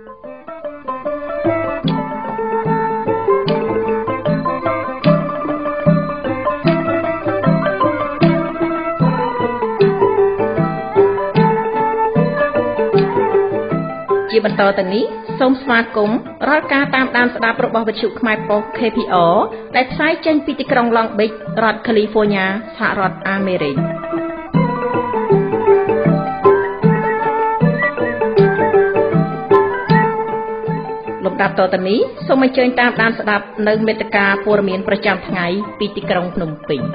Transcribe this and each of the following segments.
ជាបន្តទៅនេះសូមស្វាគមន៍រាល់ការតាមដានស្ដាប់របស់វិទ្យុខ្មែរប៉ុស្តិ៍ KPR ដែលផ្សាយចេញពីទីក្រុង Long Beach រដ្ឋ California សហរដ្ឋអាមេរិកលំដាប់តទៅនេះសូមអញ្ជើញតាមដានស្ដាប់នៅមេតិការព័ត៌មានប្រចាំថ្ងៃពីទីក្រុងភ្នំពេញ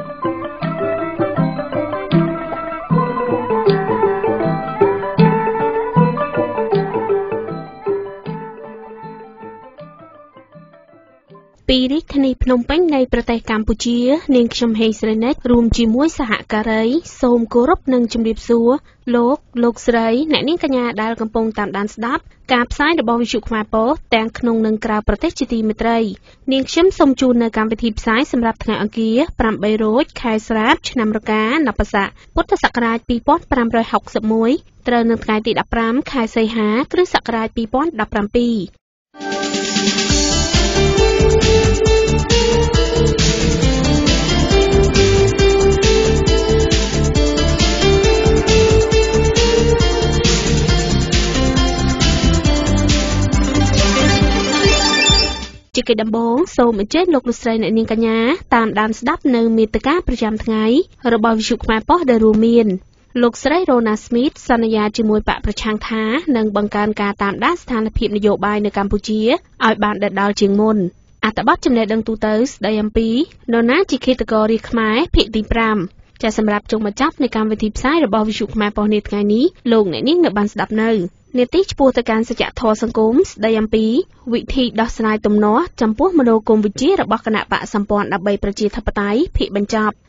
ពីរាជធានីភ្នំពេញនៃប្រទេសកម្ពុជានាងខ្ញុំហេងស្រីនិចរួមជាមួយសហការីសូមគោរពនិងជម្រាបសួរលោកស្រីអ្នកនាងកញ្ញាដែលកំពុងតាមដានស្ដាប់ការផ្សាយរបស់វិទ្យុខ្មែរប៉ុស្តិ៍ទាំងក្នុងនិងក្រៅប្រទេសជាទីមេត្រីនាងខ្ញុំសូមជូននៅកម្មវិធីផ្សាយសម្រាប់ថ្ងៃអង្គារ8រោចខែស្រាបឆ្នាំរកានបស័កពុទ្ធសករាជ2561ត្រូវនៅថ្ងៃទី15ខែសីហាគ្រិស្តសករាជ2017ជាកិច្ចដំបូងសូមអញ្ជើញលោកស្រីអ្នកនាងកញ្ញាតាមដានស្ដាប់នៅមេតិការប្រចាំថ្ងៃរបស់វិទ្យុខ្មែរប៉ុស្តិ៍ដែលរួមមានលោកស្រី Rona Smith សន្យាជាមួយបកប្រឆាំងថានឹងបង្កើនការតាមដានស្ថានភាពនយោបាយនៅកម្ពុជាឲ្យបានដិតដល់ជាងមុនអត្ថបទចំណេះដឹងទូទៅស្ដីអំពីនរណាជាឃាតកររាជខ្មែរភាគទី5ចាសម្រាប់ជុំបញ្ចប់នៃកម្មវិធីផ្សាយរបស់វិទ្យុខ្មែរប៉ុស្តិ៍នាថ្ងៃនេះលោកអ្នកនាងនៅបានស្ដាប់នៅនាទីឆ្ពោះទៅកាន់សច្ចធម៌សង្គមស្ដីអំពីវិធីដោះស្រាយទំនាស់ចំពោះមនោគមវិជ្ជារបស់គណៈបកសម្ព័ន្ធដើម្បីប្រជាធិបតេយ្យភាគបញ្ចប់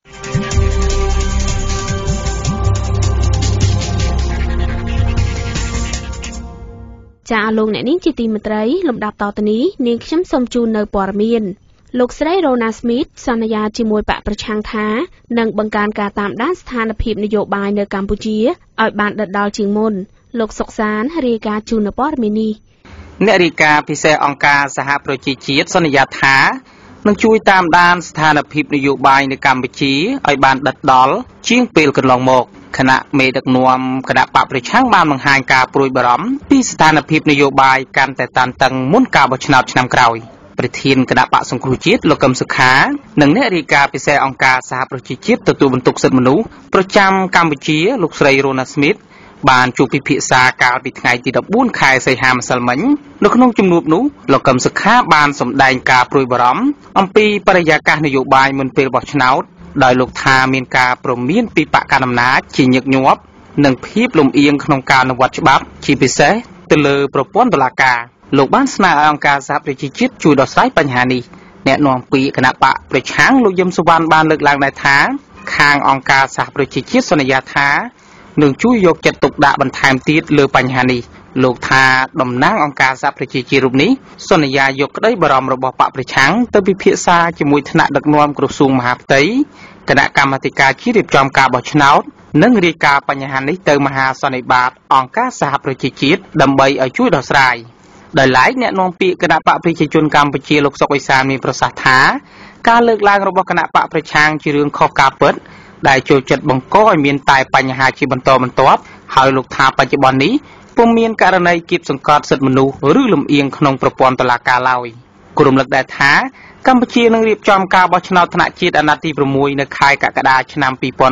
ចាលោកអ្នកនាងជាទីមេត្រីលំដាប់តទៅនេះនាងខ្ញុំសូមជូននៅព័ត៌មានលោកស្រី Rona Smith សន្យាជាមួយបកប្រឆាំងថានឹងបង្កើនការតាមដានស្ថានភាពនយោបាយនៅកម្ពុជាឲ្យបានដិតដល់ជាងមុនលោកសុកសានរាយការណ៍ជូននៅព័ត៌មាននេះអ្នករាយការណ៍ពិសេសអង្គការសហប្រជាជាតិសន្យាថានឹងជួយតាមដានស្ថានភាពនយោបាយនៅកម្ពុជាឲ្យបានដិតដល់ជាងពេលកន្លងមកគណៈមេដឹកនាំគណៈបកប្រឆាំងបានបង្ហាញការព្រួយបារម្ភពីស្ថានភាពនយោបាយកាន់តែតានតឹងមុនការបោះឆ្នោតឆ្នាំក្រោយប្រធានគណៈបកសង្គ្រោះជាតិលោកកឹមសុខានិងអ្នករាយការណ៍ពិសេសអង្គការសហប្រជាជាតិទទួលបន្ទុកសិទ្ធិមនុស្សប្រចាំកម្ពុជាលោកស្រី Rona Smith បានជួបពិភាក្សាកាលពីថ្ងៃទី14ខែសីហាម្សិលមិញនៅក្នុងជំនួបនោះលោកកឹមសុខាបានសម្ដែងការព្រួយបារម្ភអំពីបរិយាកាសនយោបាយមុនពេលបោះឆ្នោតដោយលោកថាមានការព្រមានពីបកកណ្ដាលអំណាចជាញឹកញាប់និងភាពលំអៀងក្នុងការអនុវត្តច្បាប់ជាពិសេសទៅលើប្រព័ន្ធតុលាការលោកបានស្នើឲ្យអង្គការសហប្រជាជាតិជួយដោះស្រាយបញ្ហានេះអ្នកនាំពាក្យគណៈបកប្រឆាំងលោកយឹមសុវណ្ណបានលើកឡើងដែរថាខាងអង្គការសហប្រជាជាតិសន្យាថានឹងជួយយកចិត្តទុកដាក់បន្ថែមទៀតលើបញ្ហានេះលោកថាតំណាងអង្គការសហប្រជាជាតិរូបនេះសន្យាយកក្តីបារម្ភរបស់បកប្រឆាំងទៅពិភាក្សាជាមួយថ្នាក់ដឹកនាំក្រសួងមហាផ្ទៃគណៈកម្មាធិការជាតិរៀបចំការបោះឆ្នោតនិងរាយការណ៍បញ្ហានេះទៅមហាសន្និបាតអង្គការសហប្រជាជាតិដើម្បីឲ្យជួយដោះស្រាយដោយឡែកអ្នកនាំពាក្យគណៈបកប្រជាជនកម្ពុជាលោកសុកអេសានមានប្រសាសន៍ថាការលើកឡើងរបស់គណៈបកប្រឆាំងជារឿងខុសការពិតដែលចូលចិត្តបង្កឲ្យមានតែបញ្ហាជាបន្តបន្ទាប់ហើយលោកថាបច្ចុប្បន្ននេះពុំមានករណីគៀបសង្កត់សិទ្ធិមនុស្សឬលំអៀងក្នុងប្រព័ន្ធតុលាការឡើយគូរំលឹកដែរថាកម្ពុជានឹងរៀបចំការបោះឆ្នោតថ្នាក់ជាតិអាណត្តិទី6នៅខែកក្កដាឆ្នាំ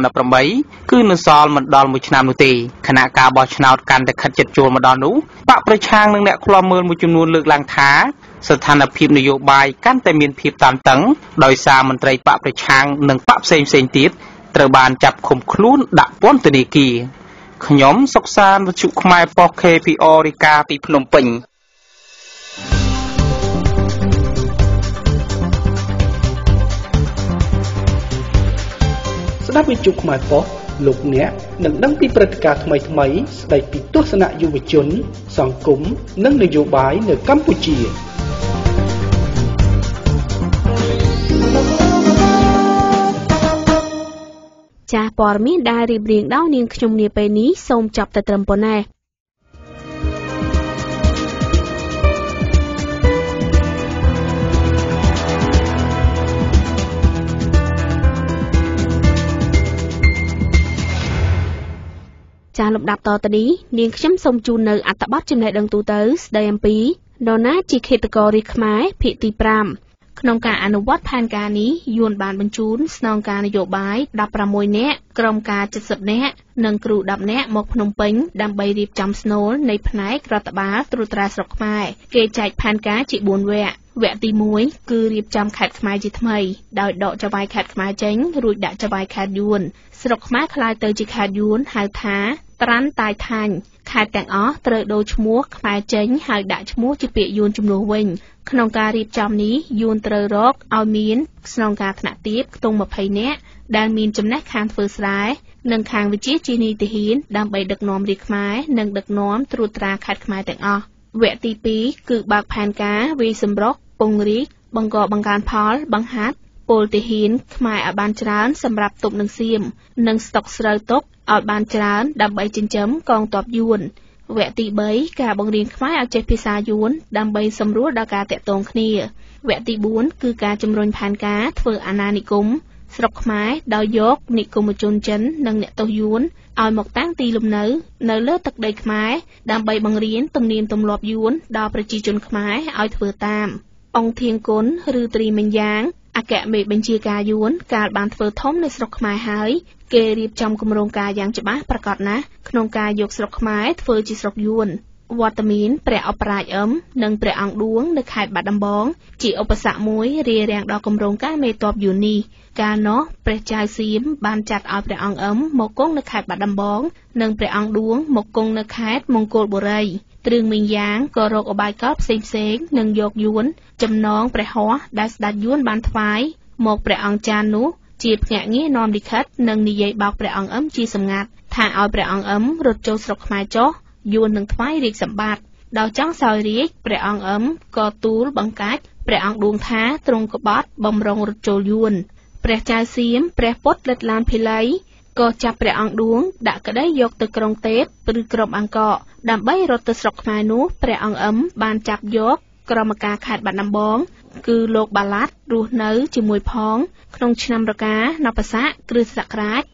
2018គឺនៅសល់មិនដល់1ឆ្នាំនោះទេខណៈការបោះឆ្នោតកាន់តែខិតជិតចូលមកដល់នោះបកប្រឆាំងនិងអ្នកឃ្លាំមើលមួយចំនួនលើកឡើងថាស្ថានភាពនយោបាយកាន់តែមានភាពតានតឹងដោយសារមន្ត្រីបកប្រឆាំងនិងបកផ្សេងៗទៀតត្រូវបានចាប់ឃុំខ្លួនដាក់ពន្ធនាគារខ្ញុំសុកសានវិទ្យុខ្មែរប៉ុស្តិ៍ KPR រាយការណ៍ពីភ្នំពេញស្ដាប់វិទ្យុខ្មែរប៉ុស្តិ៍លោកអ្នកនឹងដឹងពីព្រឹត្តិការណ៍ថ្មីៗស្ដីពីទស្សនៈយុវជនសង្គមនិងនយោបាយនៅកម្ពុជាចាស់ព័ត៌មានដែលរៀបរៀងដោយនាងខ្ញុំនាពេលនេះសូមចាប់តែត្រឹមប៉ុណ្ណេះការលំដាប់តទៅនេះនាងខ្ញុំសូមជូននៅអត្ថបទចំណេះដឹងទូទៅស្ដីអំពីនរណាជាឃាតកររាជខ្មែរភាគទី5ក្នុងការអនុវត្តផែនការនេះយួនបានបញ្ជូនស្នងការនយោបាយ16នាក់ក្រុមការ70នាក់និងគ្រូ10នាក់មកភ្នំពេញដើម្បីរៀបចំស្នូលនៃផ្នែករដ្ឋបាលត្រួតត្រាស្រុកខ្មែរគេចែកផែនការជា4វគ្គវគ្គទី1គឺរៀបចំខេត្តខ្មែរជាថ្មីដោយដកចវាយខេត្តខ្មែរចេញរួចដាក់ចវាយខេត្តយួនស្រុកខ្មែរក្លាយទៅជាខេត្តយួនហៅថាត្រាន់តាយថាញ់ខេត្តទាំងអស់ត្រូវដូរឈ្មោះខ្មែរចេញហើយដាក់ឈ្មោះជាពាក្យយួនជំនួសវិញក្នុងការរៀបចំនេះយួនត្រូវរកឲ្យមានស្នងការថ្នាក់ទាបខ្ទង់20នាក់ដែលមានចំណេះខាងធ្វើស្រែនិងខាងវិជ្ជាជីនីតិហ៊ានដើម្បីដឹកនាំរាជខ្មែរនិងដឹកនាំត្រួតត្រាខេត្តខ្មែរទាំងអស់វគ្គទី2គឺបើកផែនការវាយសម្រុកពង្រីកបង្កបង្កើនផលបង្ហាត់ពលទាហានខ្មែរឲ្យបានច្រើនសម្រាប់ទុកនឹងសៀមនិងស្តុកស្រូវទុកឲ្យបានច្រើនដើម្បីចិញ្ចឹមកងទ័ពយួនវគ្គទី3ការបង្រៀនខ្មែរឲ្យចេះភាសាយួនដើម្បីសម្រួលដល់ការតាក់ទងគ្នាវគ្គទី4គឺការជំរុញផែនការធ្វើអាណានិគមស្រុកខ្មែរដោយយកនិគមជនចិននិងអ្នកទោសយួនឲ្យមកតាំងទីលំនៅនៅលើទឹកដីខ្មែរដើម្បីបង្រៀនទំនៀមទម្លាប់យួនដល់ប្រជាជនខ្មែរឲ្យធ្វើតាមអង្គធៀងគុណឬត្រីមិញយ៉ាងអគ្គមេបញ្ជាការយួនកាលបានធ្វើធំនៅស្រុកខ្មែរហើយគេរៀបចំគម្រោងការយ៉ាងច្បាស់ប្រកបណាស់ក្នុងការយកស្រុកខ្មែរធ្វើជាស្រុកយួនវត្តមានព្រះអបរាជនិងព្រះអង្គឌួងនៅខេត្តបាត់ដំបងជាឧបសគ្គមួយរារាំងដល់គម្រោងការមេទ័ពយួននេះកាលនោះព្រះចៅសៀមបានចាត់ឲ្យព្រះអង្គមកគង់នៅខេត្តបាត់ដំបងនិងព្រះអង្គឌួងមកគង់នៅខេត្តមង្គលបុរីទ្រឹងមីងយ៉ាងក៏រកឧបាយកលផ្សេងនិងយកយួនចំណងព្រះហស្ថដែលស្ដេចយួនបានថ្វាយមកព្រះអង្គចាននោះជាភ្នាក់ងារនាំលិខិតនិងនិយាយបោកព្រះអង្គជាសម្ងាត់ថាឲ្យព្រះអង្គរត់ចូលស្រុកខ្មែរចុះយួននឹងថ្វាយរាជសម្បត្តិដល់ចង់សោយរាជព្រះអង្គក៏ទូលបង្កាច់ព្រះអង្គឌួងថាទ្រង់ក្បត់បំរុងរត់ចូលយួនព្រះចៅសៀមព្រះពុទ្ធលិតឡានភិលីក៏ចាប់ព្រះអង្គឌួងដាក់ក្តីយកទៅក្រុងទេពឬក្រុងអង្គរដើម្បីរត់ទៅស្រុកខ្មែរនោះព្រះអង្គបានចាប់យកក្រមការខេត្តបាត់ដំបងគឺលោកបាឡាត់រស់នៅជាមួយផងក្នុងឆ្នាំរកានបស័កគ្រិស្តសករាជ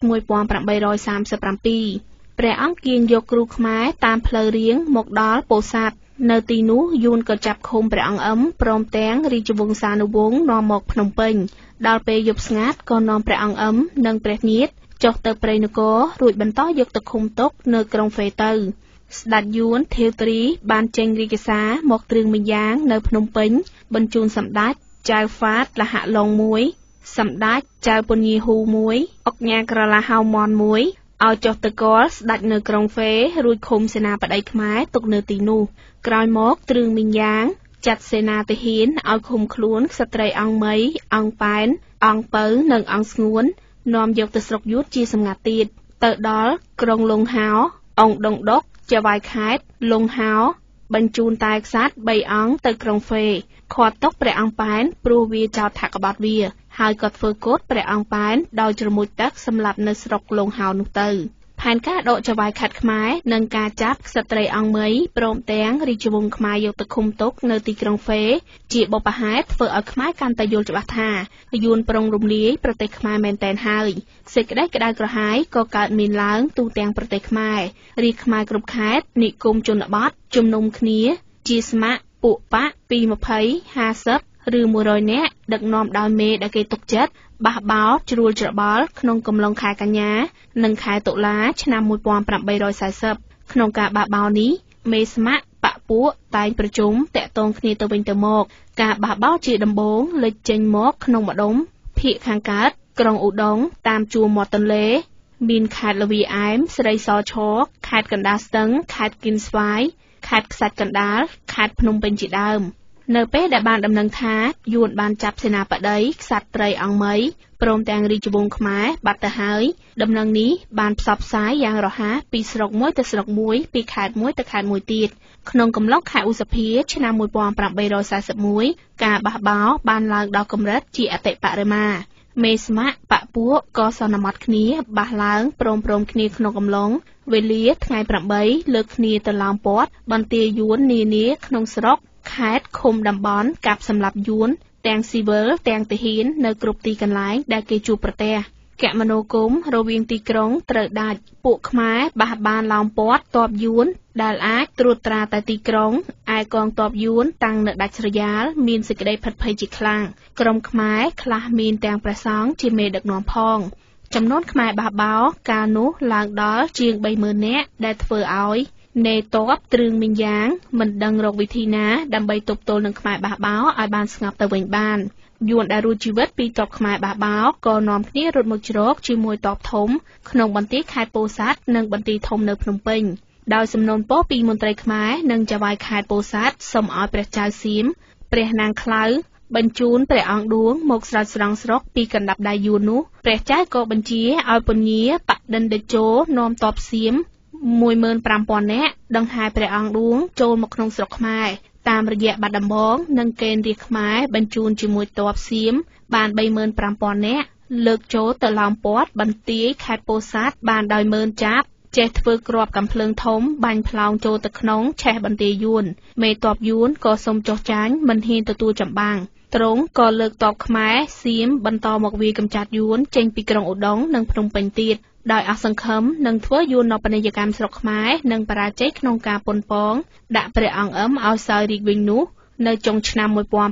1837ព្រះអង្គគៀងយកគ្រូខ្មែរតាមផ្លូវរៀងមកដល់ពោធិ៍សាត់នៅទីនោះយួនក៏ចាប់ឃុំព្រះអង្គព្រមទាំងរាជវង្សានុវង្សនាំមកភ្នំពេញដល់ពេលយប់ស្ងាត់ក៏នាំព្រះអង្គនិងព្រះញាតិចុះទៅព្រៃនគររួចបន្តយកទៅឃុំទុកនៅក្រុងហ្វេទៅស្ដេចយួនថេវទ្រីបានចេញរាជសារមកទ្រឹងមីងយ៉ាងនៅភ្នំពេញបញ្ជូនសម្ដេចចៅហ្វាតលហឡុង1សម្ដេចចៅពញាហ៊ូ1អុកញ៉ាក្រឡាហៅមន1ឲ្យចុះទៅគាល់ស្ដេចនៅក្រុងហ្វេរួចឃុំសេនាបតីខ្មែរទុកនៅទីនោះក្រោយមកទ្រឹងមីងយ៉ាងចាត់សេនាទាហានឲ្យឃុំខ្លួនស្ត្រីអង្គមីអង្គប៉ែនអង្គពៅនិងអង្គស្ងួននាំយកទៅស្រុកយួនជាសម្ងាត់ទៀតទៅដល់ក្រុងលង្ហោអង្គដងដុកចវាយខេត្តលង្ហោបញ្ជូនតែក្សត្រ3អង្គទៅក្រុងហ្វេខាត់ទុកព្រះអង្គប៉ែនព្រោះវាចោទថាក្បត់វាហើយក៏ធ្វើកូដព្រះអង្គប៉ែនដោយជ្រមុជទឹកសម្លាប់នៅស្រុកលង្ហោនោះទៅផែនការដកចវាយខេត្តខ្មែរនិងការចាប់ក្សត្រីអង្គមីព្រមទាំងរាជវង្សខ្មែរយកទៅឃុំទុកនៅទីក្រុងហ្វេជាបុព្វហេតុធ្វើឲ្យខ្មែរកាន់តែយល់ច្បាស់ថាយួនប្រុងរំលាយប្រទេសខ្មែរមែនតែនហើយសេចក្តីក្តៅក្រហាយក៏កើតមានឡើងទូទាំងប្រទេសខ្មែររាជខ្មែរគ្រប់ខេត្តនិគមជនបទជំនុំគ្នាជាស្ម័គ្រពួកបកពី20 50ឬ100នាក់ដឹកនាំដោយមេដែលគេទុកចិត្តបះបោរជ្រួលច្របល់ក្នុងកំឡុងខែកញ្ញានិងខែតុលាឆ្នាំ1840ក្នុងការបះបោរនេះមេស្ម័គ្របកពួកតែងប្រជុំតាក់ទងគ្នាទៅវិញទៅមកការបះបោរជាដំបូងលេចចេញមកក្នុងម្ដុំភាគខាងកើតក្រុងឧដុង្គតាមជួរមាត់ទន្លេមានខេត្តលវីអែមស្រីសឈរខេត្តកណ្ដាលស្ទឹងខេត្តគិនស្វាយខេត្តខ្សាច់កណ្ដាលខេត្តភ្នំពេញជាដើមនៅពេលដែលបានដំណឹងថាយួនបានចាប់សេនាបតីក្សត្រីអង្គមីព្រមទាំងរាជវង្សខ្មែរបាត់ទៅហើយដំណឹងនេះបានផ្សព្វផ្សាយយ៉ាងរហ័សពីស្រុកមួយទៅស្រុកមួយពីខេត្តមួយទៅខេត្តមួយទៀតក្នុងកំឡុងខែឧសភាឆ្នាំ1841ការបះបោរបានឡើងដល់កម្រិតជាអតិបរមាមេស្ម័គ្របកពួកក៏សន្មត់គ្នាបះឡើងព្រមគ្នាក្នុងកំឡុងវេលាថ្ងៃ8លើកគ្នាទៅឡោមព័ទ្ធបន្ទាយយួននានាក្នុងស្រុកខេត្តឃុំតំបន់កាប់សម្លាប់យួនទាំងស៊ីវិលទាំងទាហាននៅគ្រប់ទីកន្លែងដែលគេជួបប្រទះកមនោគមរវាងទីក្រុងត្រូវដាច់ពួកខ្មែរបះបានឡោមព័ទ្ធទ័ពយួនដែលអាចត្រួតត្រាតែទីក្រុងឯកងទ័ពយួនតាំងនៅដាច់ស្រយាលមានសេចក្តីភិតភ័យជាខ្លាំងក្រុមខ្មែរខ្លះមានទាំងព្រះសង្ឃជាមេដឹកនាំផងចំនួនខ្មែរបះបោរកាលនោះឡើងដល់ជាង 30,000 នាក់ដែលធ្វើឲ្យនេទ័ពទ្រឹងមីងយ៉ាងមិនដឹងរកវិធីណាដើម្បីទប់ទល់នឹងខ្មែរបះបោរឲ្យបានស្ងប់ទៅវិញបានយួនដែលរួចជីវិតពីទ័ពខ្មែរបះបោរក៏នាំគ្នារត់មកជ្រកជាមួយទ័ពធំក្នុងបន្ទាយខេត្តពោធិ៍សាត់និងបន្ទាយធំនៅភ្នំពេញដោយសំណូមពរពីមន្ត្រីខ្មែរនិងចៅហ្វាយខេត្តពោធិ៍សាត់សូមឲ្យព្រះចៅសៀមព្រះនាងខ្លៅបញ្ជូនព្រះអង្គឌួងមកស្រោចស្រង់ស្រុកពីកណ្ដាប់ដៃយួននោះព្រះចៅក៏បញ្ជាឲ្យពញាបដិនតេជោនាំទ័ពសៀម 15,000 នាក់ដង្ហែព្រះអង្គឌួងចូលមកក្នុងស្រុកខ្មែរតាមរយៈបាត់ដំបងនិងកេណ្ឌរាជខ្មែរបញ្ជូនជាមួយទ័ពសៀមបាន 35,000 នាក់លើកចូលទៅឡោមព័ទ្ធបន្ទាយខេត្តពោធិ៍សាត់បានដោយមើលចាប់ចេះធ្វើគ្រាប់កាំភ្លើងធំបាញ់ផ្លោងចូលទៅក្នុងឆេះបន្ទាយយួនមេទ័ពយួនក៏សុំចុះចាញ់មិនហ៊ានទទួលចម្បាំងទ្រង់ក៏លើកទ័ពខ្មែរសៀមបន្តមកវាយកម្ចាត់យួនចេញពីក្រុងឧដុង្គនិងភ្នំពេញទៀតដោយអស់សង្ឃឹមនឹងធ្វើយួននបនីយកម្មស្រុកខ្មែរនិងបរាជ័យក្នុងការប៉ុនប៉ងដាក់ព្រះអង្គអឹមឲ្យសោយរាជវិញនោះនៅចុងឆ្នាំ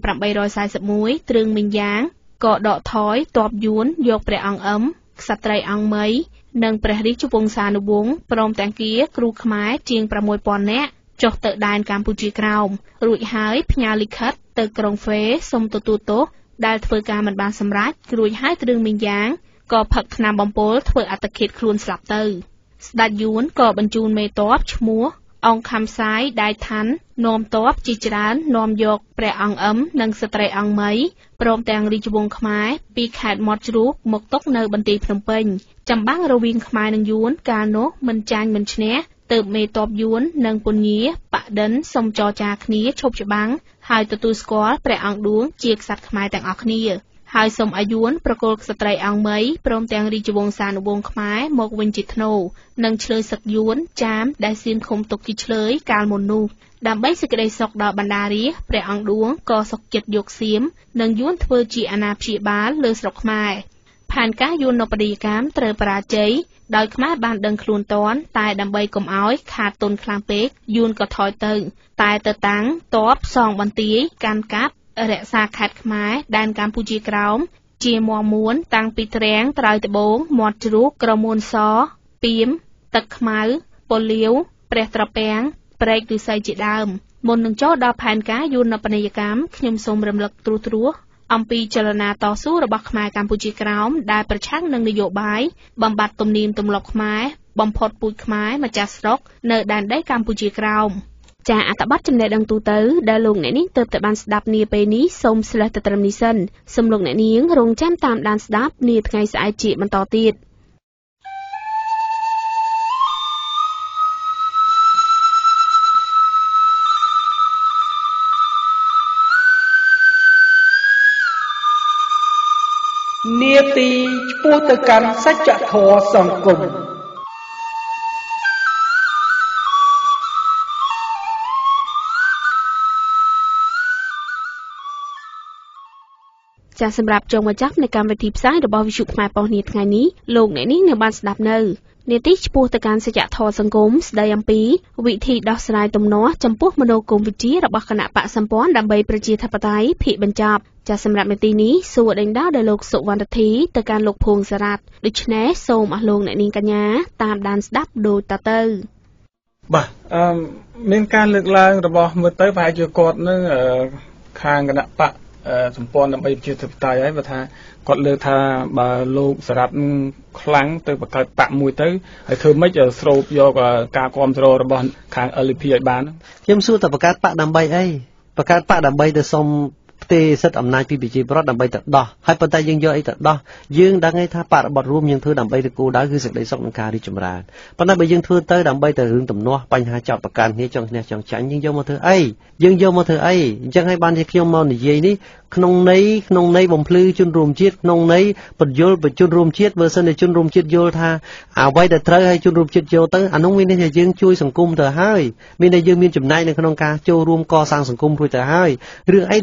1841 ទ្រឹងមីងយ៉ាងក៏ដកថយទ័ពយួនយកព្រះអង្គអឹមក្សត្រីអង្គមីនិងព្រះរាជវង្សានុវង្សព្រមទាំងគាគ្រូខ្មែរជាង 6,000 នាក់ចុះទៅដែនកម្ពុជាក្រោមរួចហើយផ្ញើលិខិតទៅក្រុងហ្វេសុំទទួលទោសដែលធ្វើការមិនបានសម្រេចរួចហើយទ្រឹងមីងយ៉ាងក៏ផឹកថ្នាំបំពុលធ្វើអត្តឃាតខ្លួនស្លាប់ទៅស្ដេចយួនក៏បញ្ជូនមេទ័ពឈ្មោះអង្គខំសាយដៃឋាននាំទ័ពជាច្រើននាំយកព្រះអង្គអឹមនិងស្ត្រីអង្គមីព្រមទាំងរាជវង្សខ្មែរពីខេត្តមាត់ជ្រូកមកទុកនៅបន្ទាយភ្នំពេញចម្បាំងរវាងខ្មែរនិងយួនកាលនោះមិនចាញ់មិនឈ្នះទើបមេទ័ពយួននិងពញាបដិនសុំចរចាគ្នាឈប់ច្បាំងហើយទទួលស្គាល់ព្រះអង្គឌួងជាក្សត្រខ្មែរទាំងអស់គ្នាហើយសូមឲ្យយួនប្រគល់ក្សត្រីអង្គមីព្រមទាំងរាជវង្សានុវង្សខ្មែរមកវិញជាថ្នូរនិងឆ្លើយសឹកយួនចាមដែលសៀមឃុំទុកជាឆ្លើយកាលមុននោះដើម្បីសេចក្តីសុខដល់បណ្ដារាស្ត្រព្រះអង្គឌួងក៏សុខចិត្តយកសៀមនិងយួនធ្វើជាអាណាព្យាបាលលើស្រុកខ្មែរផែនការយួននបនីយកម្មត្រូវបរាជ័យដោយខ្មែរបានដឹងខ្លួនទាន់តែដើម្បីកុំឲ្យខាតទុនខ្លាំងពេកយួនក៏ថយទៅតែទៅតាំងទ័ពសងបន្ទាយកាន់កាប់រក្សាខេត្តខ្មែរដែនកម្ពុជាក្រោមជាមាំមួនតាំងពីទ្រាំងត្រើយត្បូងមាត់ជ្រូកក្រមួនសពីមទឹកខ្មៅពលាវព្រះត្រពាំងព្រែកឫស្សីជាដើមមុននឹងចូលដល់ផែនការយួននបនីយកម្មខ្ញុំសូមរំលឹកត្រួសអំពីចលនាតស៊ូរបស់ខ្មែរកម្ពុជាក្រោមដែលប្រឆាំងនឹងនយោបាយបំបត្តិទំនៀមទម្លាប់ខ្មែរបំផុតពូជខ្មែរម្ចាស់ស្រុកនៅដែនដីកម្ពុជាក្រោមចាអត្ថបទចំណេះដឹងទូទៅដែលលោកអ្នកនាងទើបតែបានស្ដាប់នាពេលនេះសូមស្លេះទៅត្រឹមនេះសិនសូមលោកអ្នកនាងរងចាំតាមដានស្ដាប់នាថ្ងៃស្អែកជាបន្តទៀតនាទីឆ្ពោះទៅកាន់សច្ចធម៌សង្គមចាសសម្រាប់ចុងបញ្ចប់នៃកម្មវិធីផ្សាយរបស់វិទ្យុខ្មែរប៉ុស្តិ៍នាថ្ងៃនេះលោកអ្នកនាងនៅបានស្ដាប់នៅនាទីឆ្ពោះទៅកាន់សច្ចធម៌សង្គមស្ដីអំពីវិធីដោះស្រាយទំនាស់ចំពោះមនោគមវិជ្ជារបស់គណៈបកសម្ព័ន្ធដើម្បីប្រជាធិបតេយ្យភាគបញ្ចប់ចាសសម្រាប់នាទីនេះសួរដេញដោលដល់លោកសុវណ្ណធីទៅកាន់លោកភួងសារ៉ាត់ដូច្នេះសូមអស់លោកអ្នកនាងកញ្ញាតាមដានស្ដាប់ដូចតទៅបាទមានការលើកឡើងរបស់មើលទៅប្រហែលជាគាត់នឹងខាងគណៈបកសម្ព័ន្ធដើម្បីប្រជាធិបតេយ្យហើយបើថាគាត់លើកថាបើលោកសារ៉ាត់ខ្លាំងទៅបង្កើតបកមួយទៅហើយធ្វើម៉េចស្រូបយកការគ្រប់គ្រងរបស់ខាង LP ឲ្យបានខ្ញុំសួរតើបង្កើតបកដើម្បីអីបង្កើតបកដើម្បីទៅសុំផ្ទេរសិទ្ធិអំណាចពីប្រជាពលរដ្ឋដើម្បីទៅដោះហើយប៉ុន្តែយើងយកអីទៅដោះយើងដឹងហើយថាបរិបទរួមយើងធ្វើដើម្បីទៅគោលដៅគឺសេចក្តីសុខនិងការរីកចម្រើនប៉ុន្តែបើយើងធ្វើទៅដើម្បីទៅរឿងទំនាស់បញ្ហាចោទប្រកាន់គ្នាចង់ឈ្នះចង់ចាញ់យើងយកមកធ្វើអីអញ្ចឹងហើយបានជាខ្ញុំមកនិយាយនេះក្នុងន័យបំភ្លឺជនរួមជាតិក្នុងន័យបញ្យលបញ្ជនរួមជាតិបើសិនជាជនរួមជាតិយល់ថាអ្វីដែលត្រូវឲ្យជនរួមជាតិយកទៅអានោះមានន័យថាយើងជួយសង្គមទៅហើយមានន័យយើងមានចំណែកនៅក្នុងការចូលរួមកសាងសង្គមរួចទៅហើយរឿងអីដែល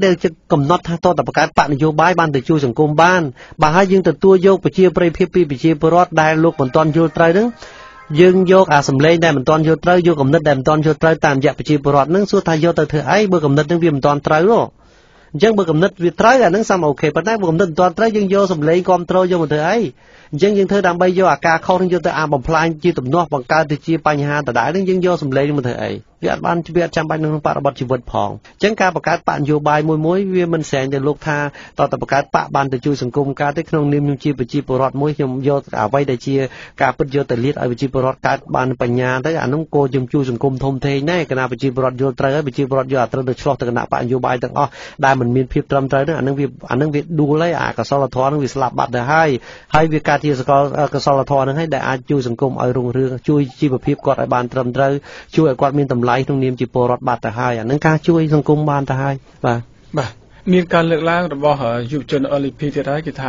កំណត់ថាតើបង្កើតបកនយោបាយបានទៅជួយសង្គមបានបើហើយយើងទទួលយកប្រជាប្រិយភាពពីប្រជាពលរដ្ឋដែលលោកមិនទាន់យល់ត្រូវហ្នឹងយើងយកអាសម្លេងដែលមិនទាន់យល់ត្រូវយកគំនិតដែលមិនទាន់យល់ត្រូវតាមរយៈប្រជាពលរដ្ឋហ្នឹងសួរថាយកទៅធ្វើអីបើគំនិតហ្នឹងវាមិនទាន់ត្រូវទេអញ្ចឹងបើគំនិតវាត្រូវអាហ្នឹងសមអូខេប៉ុន្តែបើគំនិតមិនទាន់ត្រូវយើងយកសម្លេងគ្រប់ត្រូលយកមកធ្វើអីអញ្ចឹងយើងធ្វើដើម្បីយកអាការខុសនឹងយកទៅបំផ្លាញជាទំនាស់បង្កើតទៅជាបញ្ហាដដែលនឹងយើងយកសម្លេងមកធ្វើអីវាអត់បានវាអត់ចាំបាច់នៅក្នុងបរិបទជីវិតផងអញ្ចឹងការបង្កើតបកនយោបាយមួយវាមិនស្រែងទៅលោកថាតើតើបង្កើតបកបានទៅជួយសង្គមកើតទេក្នុងនាមខ្ញុំជាប្រជាពលរដ្ឋមួយខ្ញុំយកអ្វីដែលជាការពិតយកទៅលាតឲ្យប្រជាពលរដ្ឋកើតបានបញ្ញាទៅអានោះក៏យើងជួយសង្គមធំធេងដែរគណៈប្រជាពលរដ្ឋយល់ត្រូវហើយប្រជាពលរដ្ឋយកអាត្រូវទៅឆ្លោះទៅគណៈបកនយោបាយទាំងអស់ដែលមិនមានភាពត្រឹមត្រូវនោះអានឹងវាដួលហើយអាកុសលធម៌នឹងវាស្លាប់បាត់ទៅហើយវាកើតជាកុសលធម៌នឹងហើយដែលអាចជួយសង្គមឲ្យរុងរឿងជួយជីវភាពគាត់ឲ្យបានត្រឹមត្រូវជួយឲ្យគាត់មានតម្លៃក្នុងនាមជាពលរដ្ឋបាត់ទៅហើយអានឹងការជួយសង្គមបានទៅហើយបាទមានការលើកឡើងរបស់យុវជន LDP ទៀតហើយគឺថា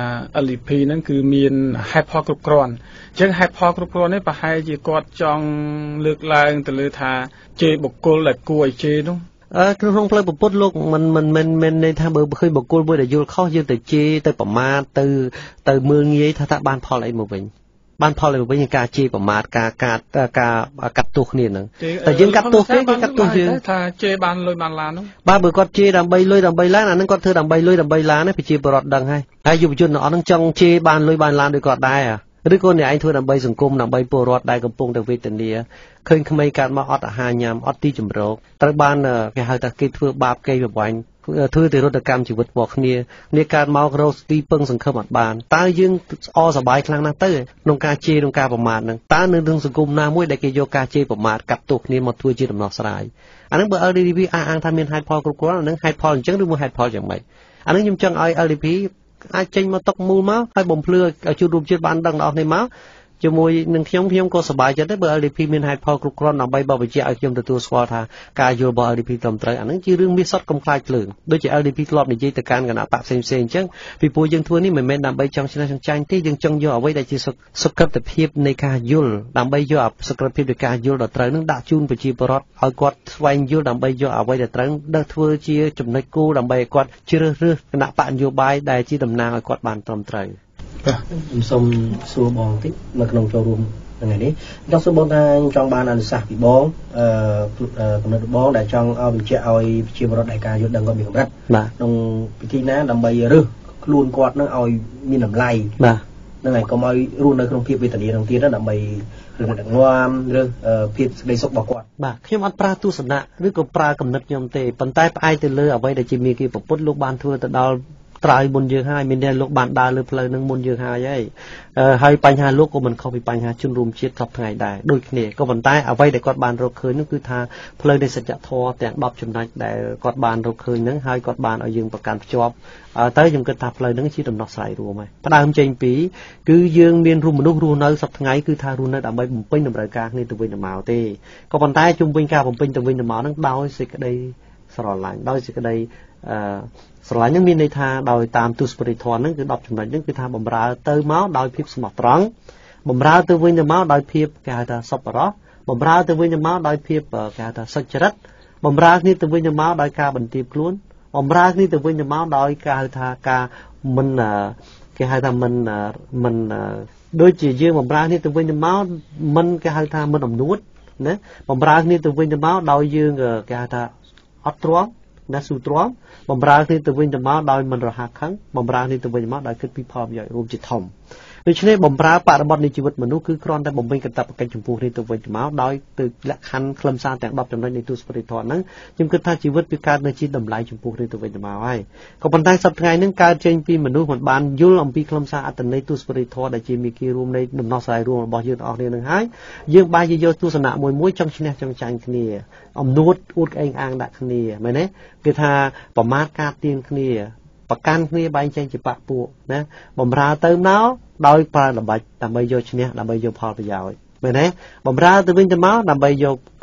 LDP ហ្នឹងគឺមានហេតុផលគ្រប់គ្រាន់អញ្ចឹងហេតុផលគ្រប់គ្រាន់នេះប្រហែលជាគាត់ចង់លើកឡើងទៅលើថាជេរបុគ្គលដែលគួរឲ្យជេរនោះក្នុងផ្លូវពុទ្ធលោកមិនន័យថាបើឃើញបុគ្គលមួយដែលយល់ខុសយើងទៅជេរទៅប្រមាថទៅមើលងាយថាបានផលអីមកវិញបានផលអីមកវិញការជេរប្រមាថការកាត់ទោសគ្នាហ្នឹងតែយើងកាត់ទោសគេកាត់ទោសយើងថាជេរបានលុយបានឡានហ្នឹងបាទបើគាត់ជេរដើម្បីលុយដើម្បីឡានអាហ្នឹងគាត់ធ្វើដើម្បីលុយដើម្បីឡានណាប្រជាពលរដ្ឋដឹងហើយយុវជនទាំងអស់ហ្នឹងចង់ជេរបានលុយបានឡានដូចគាត់ដែរឬក៏អ្នកឯងធ្វើដើម្បីសង្គមដើម្បីពលរដ្ឋដែលកំពុងតែវេទនាឃើញក្មេងកើតមកអត់អាហារញ៉ាំអត់ទីជម្រកត្រូវបានគេហៅថាគេធ្វើបាបគេប្រវាញ់ធ្វើទៅរត់កម្មជីវិតរបស់គ្នាកើតមករកទីពឹងសង្ឃឹមអត់បានតើយើងអសប្បាយខ្លាំងណាស់ទៅក្នុងការជេរក្នុងការប្រមាថហ្នឹងតើនៅក្នុងសង្គមណាមួយដែលគេយកការជេរប្រមាថកាត់ទោសគ្នាមកធ្វើជាដំណោះស្រាយអាហ្នឹងបើ LDP អាងថាមានហេតុផលគ្រប់គ្រាន់អាហ្នឹងហេតុផលអញ្ចឹងឬមួយហេតុផលយ៉ាងម៉េចអាហ្នឹងខ្ញុំចង់ឲ្យ LDP អាចចេញមកຕົកមូលមកហើយបំភ្លឺឲ្យជួបរួមជាតិបានដឹងដល់គ្នាមកជាមួយនឹងខ្ញុំក៏សប្បាយចិត្តដែរបើ LDP មានហេតុផលគ្រប់គ្រាន់ដើម្បីបបញ្ជាក់ឲ្យខ្ញុំទទួលស្គាល់ថាការយល់របស់ LDP ត្រឹមត្រូវអាហ្នឹងជារឿងមានសុទ្ធកំខ្លាចភ្លើងដូចជា LDP ធ្លាប់និយាយទៅកាន់គណៈបកផ្សេងៗអញ្ចឹងពីព្រោះយើងធ្វើនេះមិនមែនដើម្បីចង់ឈ្នះចង់ចាញ់ទេយើងចង់យកអ្វីដែលជាសុក្រិតភាពនៃការយល់ដើម្បីយកសុក្រិតភាពនៃការយល់ដល់ត្រូវនឹងដាក់ជូនប្រជាពលរដ្ឋឲ្យគាត់ស្វែងយល់ដើម្បីយកអ្វីដែលត្រូវដឹកធ្វើជាចំណុចគោលដើម្បីឲ្យគាត់ជ្រើសរើសគណៈបកនយោបាយដែលជាតំណាងឲ្យគាត់បានត្រឹមត្រូវខ្ញុំសូមសួរបងតិចនៅក្នុងចូលរួមថ្ងៃនេះចង់សួរបងថាចង់បានអនុសាសន៍ពីបងគំនិតបងដែលចង់ឲ្យបញ្ជាក់ឲ្យប្រជាពលរដ្ឋដែលការយល់ដឹងគាត់មានកម្រិតក្នុងពិធីណាដើម្បីរើសខ្លួនគាត់នឹងឲ្យមានតម្លៃហ្នឹងហើយកុំឲ្យរស់នៅក្នុងភាពវេទនានឹងទៀតដើម្បីរឿងដឹកនាំឬភាពសេចក្តីសុខរបស់គាត់បាទខ្ញុំអត់ប្រើទស្សនៈឬក៏ប្រើគំនិតខ្ញុំទេប៉ុន្តែផ្អែកទៅលើអ្វីដែលជាមេគាពុទ្ធលោកបានធ្វើទៅដល់ត្រើយមុនយើងហើយមានតែលោកបានដើរលើផ្លូវនឹងមុនយើងហើយបញ្ហាលោកក៏មិនខុសពីបញ្ហាជនរួមជាតិសពថ្ងៃដែរដូចគ្នាក៏ប៉ុន្តែអ្វីដែលគាត់បានរកឃើញនោះគឺថាផ្លូវនៃសច្ចធម៌ទាំង10ចំណុចដែលគាត់បានរកឃើញហ្នឹងហើយគាត់បានឲ្យយើងប្រកាន់ភ្ជាប់ទៅខ្ញុំគិតថាផ្លូវហ្នឹងជាដំណោះស្រាយរួមហើយផ្ដើមចេញពីគឺយើងមានរូបមនុស្សរស់នៅសពថ្ងៃគឺថារស់នៅដើម្បីបំពេញតម្រូវការគ្នាទៅវិញទៅមកទេក៏ប៉ុន្តែជុំវិញការបំពេញទៅវិញទៅមកហ្នឹងដោយសេចក្តីស្រឡាញ់ដោយសេចក្តីស្រឡាញ់នឹងមានន័យថាដោយតាមទស្សនវិធនហ្នឹងគឺ10ចំណុចហ្នឹងគឺថាបំរើទៅមកដោយភាពស្មោះត្រង់បំរើទៅវិញទៅមកដោយភាពគេហៅថាសប្បុរសបំរើទៅវិញទៅមកដោយភាពគេហៅថាសុចរិតបំរើគ្នាទៅវិញទៅមកដោយការបន្ទាបខ្លួនបំរើគ្នាទៅវិញទៅមកដោយការហៅថាការមិនគេហៅថាមិនដូចជាយើងបំរើគ្នាទៅវិញទៅមកមិនគេហៅថាមិនអំនួតណាបំរើគ្នាទៅវិញទៅមកដោយយើងគេហៅថាអត់ទ្រាំណាស៊ូទ្រាំបំរើគ្នាទៅវិញទៅមកដោយមិនរហ័សខឹងបំរើគ្នាទៅវិញទៅមកដោយគិតពីផលប្រយោជន៍រួមជាធំដូច្នេះបំរើបរិបទនៃជីវិតមនុស្សគឺគ្រាន់តែបំពេញកាតព្វកិច្ចចំពោះគ្នាទៅវិញទៅមកដោយទៅលក្ខខណ្ឌខ្លឹមសារទាំង10ចំណុចនៃទស្សនវិធនហ្នឹងខ្ញុំគិតថាជីវិតវាកើតនៅជាតម្លៃចំពោះគ្នាទៅវិញទៅមកហើយក៏ប៉ុន្តែសប្តាហ៍ថ្ងៃហ្នឹងកើតចេញពីមនុស្សមិនបានយល់អំពីខ្លឹមសារអត្ថន័យទស្សនវិធនដែលជាមេគារួមនៃដំណោះស្រាយរួមរបស់យើងទាំងអស់គ្នានឹងហើយយើងបែរជាយកទស្សនៈមួយចង់ឈ្នះចង់ចាញ់គ្នាអំនួតអួតក្អេងអាងដាក់គ្នាមែនទេគឺថាប្រមាថការទៀងគ្នាប្រកាន់គ្នាបែងចែកជាបកពួកណាបំរើទៅមកដោយប្រើល្បិចដើម្បីយកឈ្នះដើម្បីយកផលប្រយោជន៍មែនទេបំរើទៅវិញទៅមកដើម្បីយក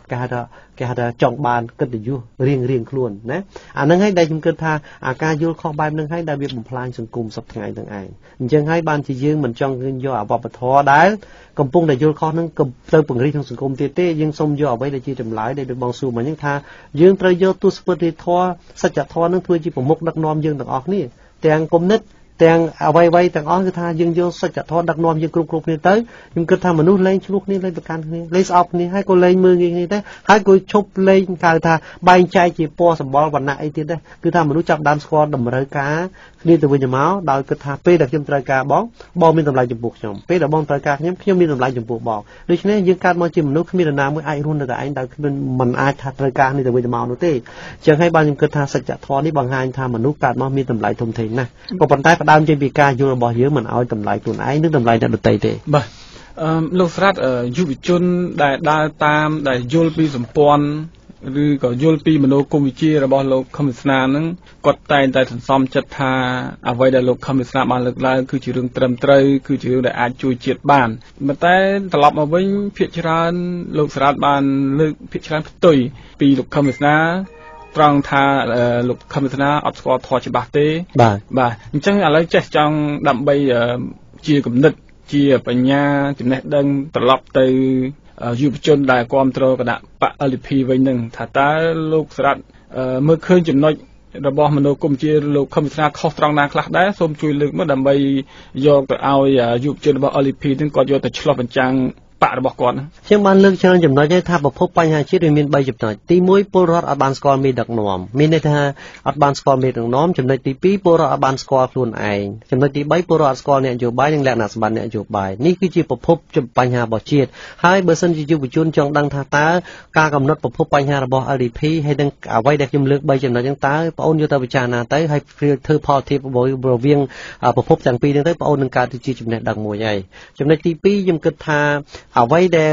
គេហៅថាចង់បានកិត្តិយសរៀងខ្លួនណាអាហ្នឹងហើយដែលខ្ញុំគិតថាអាការយល់ខុសបែបហ្នឹងហើយដែលវាបំផ្លាញសង្គមសពថ្ងៃទាំងឯងអញ្ចឹងហើយបានជាយើងមិនចង់ឃើញយកអវប្បធម៌ដែលកំពុងតែយល់ខុសហ្នឹងទៅពង្រីកក្នុងសង្គមទៀតទេយើងសូមយកអ្វីដែលជាចម្លើយដែលដូចបងសួរមកអញ្ចឹងថាយើងត្រូវយកទស្សនវិជ្ជាធម៌សច្ចធម៌ហ្នឹងធ្វើជាប្រមុខដឹកនាំយើងទាំងអស់គ្នាទាំងគំនិតទាំងអ្វីៗទាំងអស់គឺថាយើងយកសច្ចធម៌ដឹកនាំយើងគ្រប់គ្នាទៅខ្ញុំគិតថាមនុស្សលែងឆ្លោះគ្នាលែងប្រកាន់គ្នាលែងស្អប់គ្នាហើយក៏លែងមើលងាយគ្នាទៅហើយក៏ឈប់លែងហៅថាបែងចែកជាពណ៌សម្បល់វណ្ណៈអីទៀតដែរគឺថាមនុស្សចាប់ដើមស្គាល់តម្រូវការគ្នាទៅវិញទៅមកដោយគិតថាពេលដែលខ្ញុំត្រូវការបងមានតម្លៃចំពោះខ្ញុំពេលដែលបងត្រូវការខ្ញុំមានតម្លៃចំពោះបងដូច្នេះយើងកើតមកជាមនុស្សគ្មាននរណាមួយអាចរស់នៅតែឯងដោយគ្មានមិនអាចថាត្រូវការនេះទៅវិញទៅមកនោះទេអញ្ចឹងហើយបានខ្ញុំគិតថាសច្ចធម៌នេះបង្ហាញថាមនុស្សកើតមកមានតម្លៃធំធេងណាស់ក៏ប៉ុន្តែដើមចេញពីការយល់របស់យើងមិនឲ្យតម្លៃខ្លួនឯងនិងតម្លៃអ្នកដទៃទេបាទលោកស្រាត់យុវជនដែលដើរតាមដែលយល់ពីសម្ព័ន្ធឬក៏យល់ពីមនោគមវិជ្ជារបស់លោកខឹមវាសនានឹងគាត់តែងតែសន្សំចិត្តថាអ្វីដែលលោកខឹមវាសនាបានលើកឡើងគឺជារឿងត្រឹមត្រូវគឺជារឿងដែលអាចជួយជាតិបានប៉ុន្តែត្រឡប់មកវិញភាគច្រើនលោកស្រាត់បានលើកភាគច្រើនផ្ទុយពីលោកខឹមវាសនាត្រង់ថាលោកខឹមវាសនាអត់ស្គាល់ធម៌ច្បាស់ទេបាទអញ្ចឹងឥឡូវចេះចង់ដើម្បីជាគំនិតជាបញ្ញាចំណេះដឹងត្រឡប់ទៅយុវជនដែលគ្រប់គ្រងគណៈបក LDP វិញនឹងថាតើលោកស្រាត់មើលឃើញចំណុចរបស់មនោគមវិជ្ជាលោកខឹមវាសនាខុសត្រង់ណាខ្លះដែរសូមជួយលើកមកដើម្បីយកទៅឲ្យយុវជនរបស់ LDP នឹងគាត់យកទៅឆ្លុះបញ្ចាំងបករបស់គាត់ខ្ញុំបានលើកច្រើនចំណុចឲ្យថាប្រភពបញ្ហាជាតិវាមាន3ចំណុចទី1ពលរដ្ឋអត់បានស្គាល់មេដឹកនាំមានន័យថាអត់បានស្គាល់មេដឹកនាំចំណុចទី2ពលរដ្ឋអត់បានស្គាល់ខ្លួនឯងចំណុចទី3ពលរដ្ឋអត់ស្គាល់អ្នកនយោបាយនិងលក្ខណៈសម្បត្តិអ្នកនយោបាយនេះគឺជាប្រភពបញ្ហារបស់ជាតិហើយបើសិនជាយុវជនចង់ដឹងថាតើការកំណត់ប្រភពបញ្ហារបស់ LDP ហើយនឹងអ្វីដែលខ្ញុំលើក3ចំណុចហ្នឹងតើបងអូនយកទៅពិចារណាទៅហើយធ្វើផលធៀបរវាងប្រភពទាំងពីរហ្នឹងទៅបងអូននឹងកើតទៅជាចំណេះដឹងមួយហើយចំណុចទី2ខ្ញុំគិតថាអ្វីដែល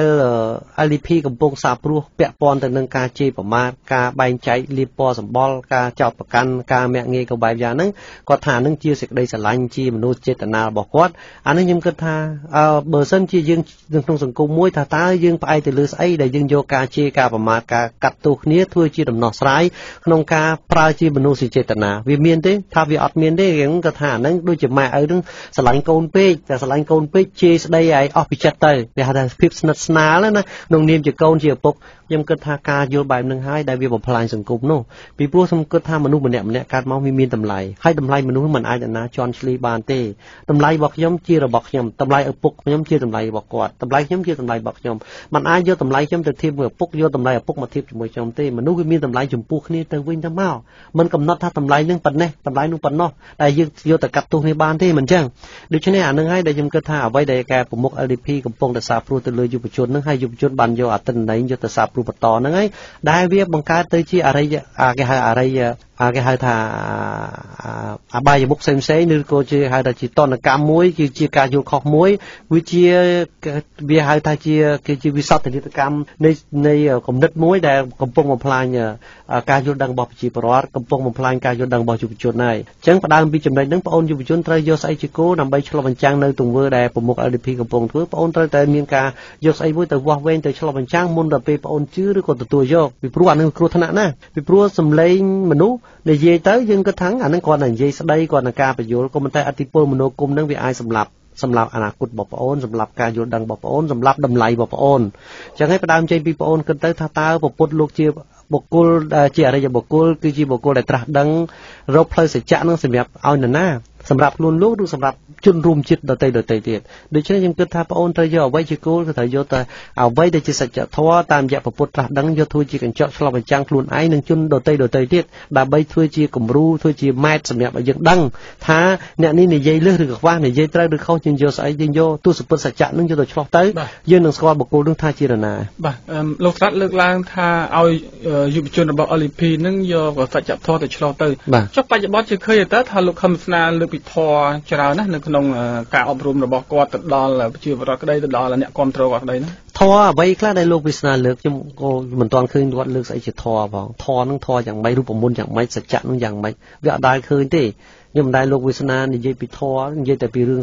LDP កំពុងសាព្រោះពាក់ព័ន្ធទៅនឹងការជេរប្រមាថការបែងចែកលៀបពណ៌សម្បល់ការចោទប្រកាន់ការមាក់ងាយក៏បែបយ៉ាងហ្នឹងគាត់ថាហ្នឹងជាសេចក្តីស្រឡាញ់ជាមនោចេតនារបស់គាត់អានេះខ្ញុំគិតថាបើសិនជាយើងក្នុងសង្គមមួយថាតើយើងផ្អែកទៅលើស្អីដែលយើងយកការជេរការប្រមាថការកាត់ទោសគ្នាធ្វើជាដំណោះស្រាយក្នុងការប្រើជាមនោសញ្ចេតនាវាមានទេថាវាអត់មានទេខ្ញុំគាត់ថាហ្នឹងដូចជាម៉ែឪហ្នឹងស្រឡាញ់កូនពេកតែស្រឡាញ់កូនពេកជេរស្ដីឲ្យអស់ពីចិត្តទៅវាហៅថាភាពស្និទ្ធស្នាលណាក្នុងនាមជាកូនជាឪពុកខ្ញុំគិតថាការយល់បែបហ្នឹងហើយដែលវាបំផ្លាញសង្គមនោះពីព្រោះខ្ញុំគិតថាមនុស្សម្នាក់កើតមកវាមានតម្លៃហើយតម្លៃមនុស្សមិនអាចណាជន់ឈ្លីបានទេតម្លៃរបស់ខ្ញុំជារបស់ខ្ញុំតម្លៃឪពុកខ្ញុំជាតម្លៃរបស់គាត់តម្លៃខ្ញុំជាតម្លៃរបស់ខ្ញុំមិនអាចយកតម្លៃខ្ញុំទៅធៀបជាមួយឪពុកយកតម្លៃឪពុកមកធៀបជាមួយខ្ញុំទេមនុស្សវាមានតម្លៃចំពោះគ្នាទៅវិញទៅមកមិនកំណត់ថាតម្លៃនឹងប៉ុណ្ណេះតម្លៃនោះប៉ុណ្ណោះតែយើងយកទៅកាត់ទោសគ្នាបានទេមិនអញ្ចឹងដូច្នេះអានឹងហើយដែលខ្ញុំគិតថាអ្វីដែលការប្រមុខ LDP កំពុងតែសាព្រោះទៅលើយុវជននឹងហើយយុវជនបានយកអត្តន័យយកទៅសាព្រោះបន្តហ្នឹងហើយដែលវាបង្កើតទៅជាអរិយគេហៅអរិយគេហៅថាអបាយមុខផ្សេងៗឬក៏ជាហៅថាជាតនកម្មមួយគឺជាការយល់ខុសមួយវាហៅថាជាវិសោធនកម្មនៃគំនិតមួយដែលកំពុងបំផ្លាញការយល់ដឹងរបស់ប្រជាពលរដ្ឋកំពុងបំផ្លាញការយល់ដឹងរបស់យុវជនហើយអញ្ចឹងផ្ដើមពីចំណុចហ្នឹងបងអូនយុវជនត្រូវយកស្អីជាគោលដើម្បីឆ្លុះបញ្ចាំងនៅទង្វើដែលប្រមុខ LDP កំពុងធ្វើបងអូនត្រូវតែមានការយកស្អីមួយទៅវាស់វែងទៅឆ្លុះបញ្ចាំងមុនដល់ពេលបងអូនជឿឬក៏ទទួលយកពីព្រោះអានឹងគ្រោះថ្នាក់ណាស់ពីព្រោះសម្លេងមនុស្សនិយាយទៅយើងគិតថាអានឹងគាត់តែនិយាយស្ដីគាត់នឹងការបញ្យល់ក៏ប៉ុន្តែអតិពលមនោគមនឹងវាអាចសម្លាប់អនាគតរបស់បងអូនសម្រាប់ការយល់ដឹងរបស់បងអូនសម្រាប់តម្លៃរបស់បងអូនអញ្ចឹងហើយផ្ដើមចេញពីបងអូនគិតទៅថាតើពុទ្ធលោកជាបុគ្គលជាអរិយបុគ្គលគឺជាបុគ្គលដែលត្រាស់ដឹងរកផ្លូវសច្ចៈនឹងសម្រាប់ឲ្យនរណាសម្រាប់ខ្លួនលោកឬសម្រាប់ជនរួមជាតិដទៃទៀតដូច្នេះខ្ញុំគិតថាបងអូនត្រូវយកអ្វីជាគោលគឺត្រូវយកតែអ្វីដែលជាសច្ចធម៌តាមរយៈពុទ្ធត្រាស់ដឹងយកធ្វើជាកញ្ចក់ឆ្លុះបញ្ចាំងខ្លួនឯងនិងជនដទៃទៀតដើម្បីធ្វើជាគំរូធ្វើជាម៉ែត្រសម្រាប់ឲ្យយើងដឹងថាអ្នកនេះនិយាយលើសឬក៏ខ្វះនិយាយត្រូវឬខុសយើងយកស្អីយើងយកទស្សពុទ្ធសច្ចៈនឹងយកទៅឆ្លុះទៅយើងនឹងស្គាល់បុគ្គលនឹងថាជានរណាបាទលោកស្រាត់លើកឡើងថាឲ្យយុវជនរបស់ LDP នឹងយកសច្ចធម៌ទៅឆ្លុះទៅចុះបច្ចុប្បន្នជាឃើញទៅថាលោកខឹមស្នាលើកពីធម៌ច្រើនណាស់នៅក្នុងការអប់រំរបស់គាត់ទៅដល់ប្រជាពលរដ្ឋក្តីទៅដល់អ្នកគ្រប់គ្រងគាត់ក្តីហ្នឹងធម៌អ្វីខ្លះដែលលោកវាសនាលើកខ្ញុំក៏មិនទាន់ឃើញគាត់លើកស្អីជាធម៌ផងធម៌ហ្នឹងធម៌យ៉ាងម៉េចរូបមន្តយ៉ាងម៉េចសច្ចៈហ្នឹងយ៉ាងម៉េចវាអត់ដែលឃើញទេខ្ញុំមិនដែលលោកវាសនានិយាយពីធម៌និយាយតែពីរឿងសត្វ